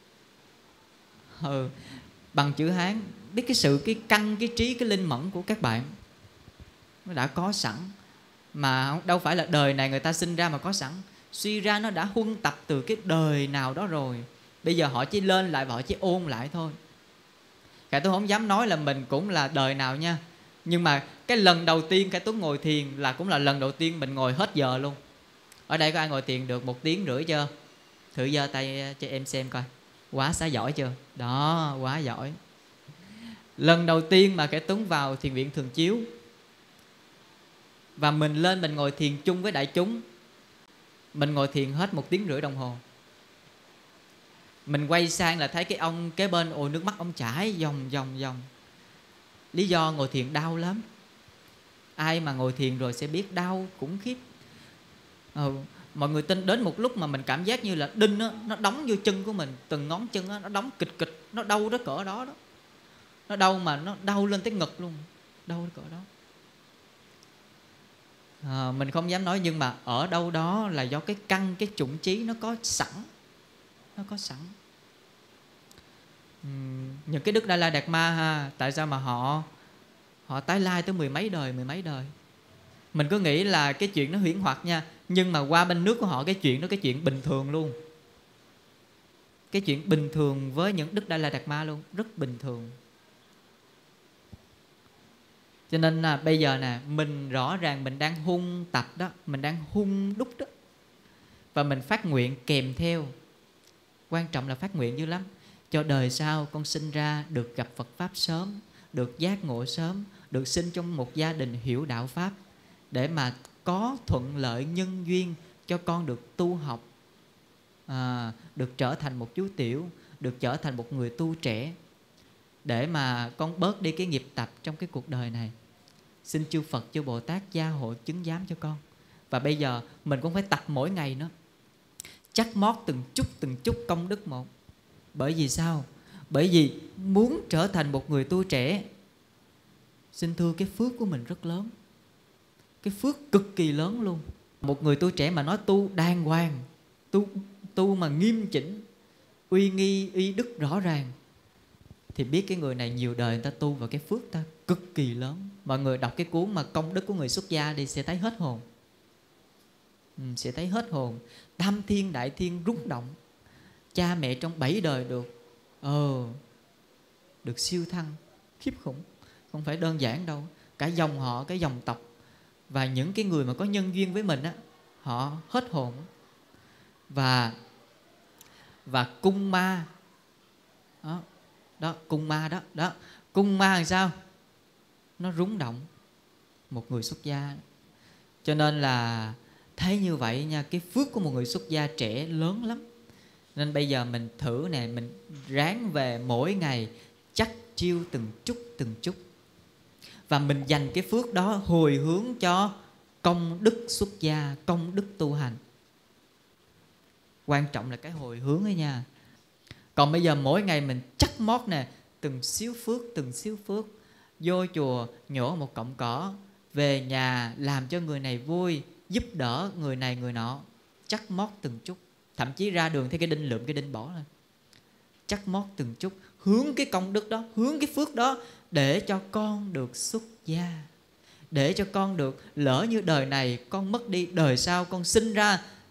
Bằng chữ Hán, biết cái căn, cái trí, cái linh mẫn của các bạn nó đã có sẵn. Mà đâu phải là đời này người ta sinh ra mà có sẵn. Suy ra nó đã huân tập từ cái đời nào đó rồi. Bây giờ họ chỉ lên lại và họ chỉ ôn lại thôi. Khải Tuấn không dám nói là mình cũng là đời nào nha. Nhưng mà cái lần đầu tiên Khải Tuấn ngồi thiền là cũng là lần đầu tiên mình ngồi hết giờ luôn. Ở đây có ai ngồi thiền được 1 tiếng rưỡi chưa? Thử giơ tay cho em xem coi. Quá xá giỏi chưa? Đó, quá giỏi. Lần đầu tiên mà Khải Tuấn vào thiền viện Thường Chiếu, và mình lên mình ngồi thiền chung với đại chúng. Mình ngồi thiền hết 1 tiếng rưỡi đồng hồ. Mình quay sang là thấy cái ông kế bên, ôi nước mắt ông chảy dòng. Lý do ngồi thiền đau lắm. Ai mà ngồi thiền rồi sẽ biết đau khủng khiếp. Mọi người tin đến một lúc mà mình cảm giác như là đinh đó, nó đóng vô chân của mình. Từng ngón chân đó, nó đóng kịch. Nó đau đó cỡ đó. Nó đau mà nó đau lên tới ngực luôn. Đau đó cỡ đó. Mình không dám nói, nhưng mà ở đâu đó là do cái căn, cái chủng trí nó có sẵn. Nó có sẵn. Những cái Đức Đa La Đạt Ma ha, tại sao mà họ tái lai tới mười mấy đời. Mình cứ nghĩ là cái chuyện nó huyễn hoặc nha, nhưng mà qua bên nước của họ cái chuyện đó cái chuyện bình thường luôn. Cái chuyện bình thường với những Đức Đa La Đạt Ma luôn, rất bình thường. Cho nên là bây giờ nè, mình rõ ràng mình đang hung tập đó, mình đang hung đúc đó, và mình phát nguyện kèm theo. Quan trọng là phát nguyện dữ lắm. Cho đời sau con sinh ra được gặp Phật Pháp sớm, được giác ngộ sớm, được sinh trong một gia đình hiểu đạo Pháp, để mà có thuận lợi nhân duyên cho con được tu học, được trở thành một chú tiểu, được trở thành một người tu trẻ, để mà con bớt đi cái nghiệp tập trong cái cuộc đời này. Xin chư Phật, chư Bồ Tát gia hộ chứng giám cho con. Và bây giờ mình cũng phải tập mỗi ngày nữa, chắc mót từng chút công đức một. Bởi vì sao? Bởi vì muốn trở thành một người tu trẻ, xin thưa cái phước của mình rất lớn. Cái phước cực kỳ lớn luôn. Một người tu trẻ mà nói tu đàng hoàng, tu mà nghiêm chỉnh, uy nghi, uy đức rõ ràng, thì biết cái người này nhiều đời người ta tu, và cái phước ta cực kỳ lớn. Mọi người đọc cái cuốn mà Công Đức của Người Xuất Gia đi sẽ thấy hết hồn. Sẽ thấy hết hồn. Tam thiên đại thiên rung động. Cha mẹ trong 7 đời được siêu thăng khiếp khủng. Không phải đơn giản đâu. Cả dòng họ, cái dòng tộc, và những cái người mà có nhân duyên với mình á, họ hết hồn. Và cung ma đó, cung ma đó. Cung ma làm sao? Nó rúng động một người xuất gia. Cho nên là thấy như vậy nha, cái phước của một người xuất gia trẻ lớn lắm. Nên bây giờ mình thử nè, mình ráng về mỗi ngày chắc chiêu từng chút, và mình dành cái phước đó hồi hướng cho công đức xuất gia, công đức tu hành. Quan trọng là cái hồi hướng ấy nha. Còn bây giờ mỗi ngày mình chắc mót nè, từng xíu phước. Vô chùa nhổ một cọng cỏ, về nhà làm cho người này vui, giúp đỡ người này người nọ, chắc mót từng chút. Thậm chí ra đường thấy cái đinh lượm cái đinh bỏ lên, chắc mót từng chút. Hướng cái công đức đó, hướng cái phước đó, để cho con được xuất gia, để cho con được, lỡ như đời này con mất đi, đời sau con sinh ra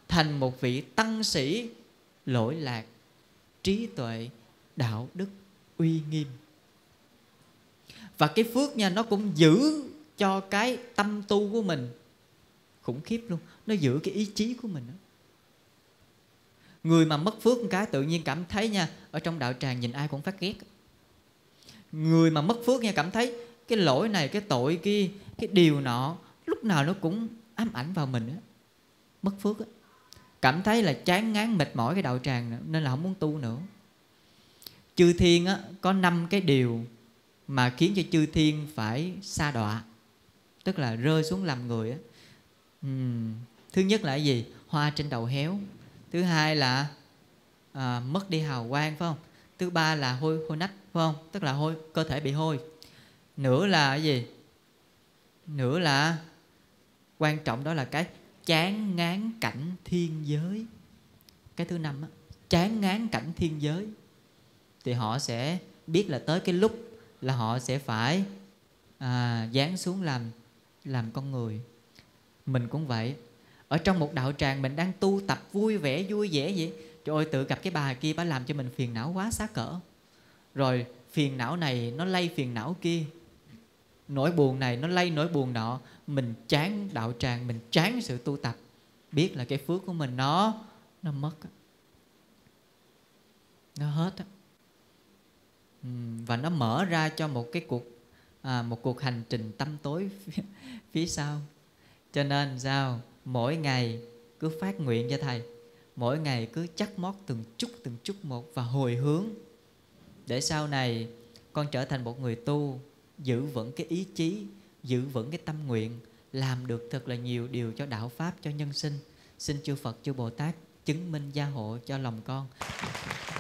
thành một vị tăng sĩ lỗi lạc, trí tuệ, đạo đức, uy nghiêm. Và cái phước nha, nó cũng giữ cho cái tâm tu của mình khủng khiếp luôn. Nó giữ cái ý chí của mình đó. Người mà mất phước một cái tự nhiên cảm thấy nha, ở trong đạo tràng nhìn ai cũng phát ghét. Người mà mất phước nha, cảm thấy cái lỗi này, cái tội kia, cái điều nọ, lúc nào nó cũng ám ảnh vào mình đó. Mất phước đó. Cảm thấy là chán ngán mệt mỏi cái đạo tràng nữa, nên là không muốn tu nữa. Chư thiên á, có 5 cái điều mà khiến cho chư thiên phải sa đọa, tức là rơi xuống làm người á. Thứ nhất là cái gì? Hoa trên đầu héo. Thứ hai là mất đi hào quang, phải không? Thứ ba là hôi nách, phải không? Tức là cơ thể bị hôi. Nữa là cái gì? Nữa là quan trọng, đó là cái chán ngán cảnh thiên giới. Cái thứ 5 á, chán ngán cảnh thiên giới. Thì họ sẽ biết là tới cái lúc là họ sẽ phải giáng xuống làm con người. Mình cũng vậy. Ở trong một đạo tràng mình đang tu tập vui vẻ vui vẻ vậy, trời ơi, tự gặp cái bà kia, bà làm cho mình phiền não quá xá cỡ. Rồi phiền não này nó lây phiền não kia, nỗi buồn này nó lây nỗi buồn nọ. Mình chán đạo tràng, mình chán sự tu tập, biết là cái phước của mình nó mất, nó hết á. Và nó mở ra cho một cái cuộc hành trình tăm tối phía sau. Cho nên sao? Mỗi ngày cứ phát nguyện cho Thầy, mỗi ngày cứ chắc mót từng chút một và hồi hướng, để sau này con trở thành một người tu, giữ vững cái ý chí, giữ vững cái tâm nguyện, làm được thật là nhiều điều cho đạo Pháp, cho nhân sinh. Xin chư Phật, chư Bồ Tát chứng minh gia hộ cho lòng con.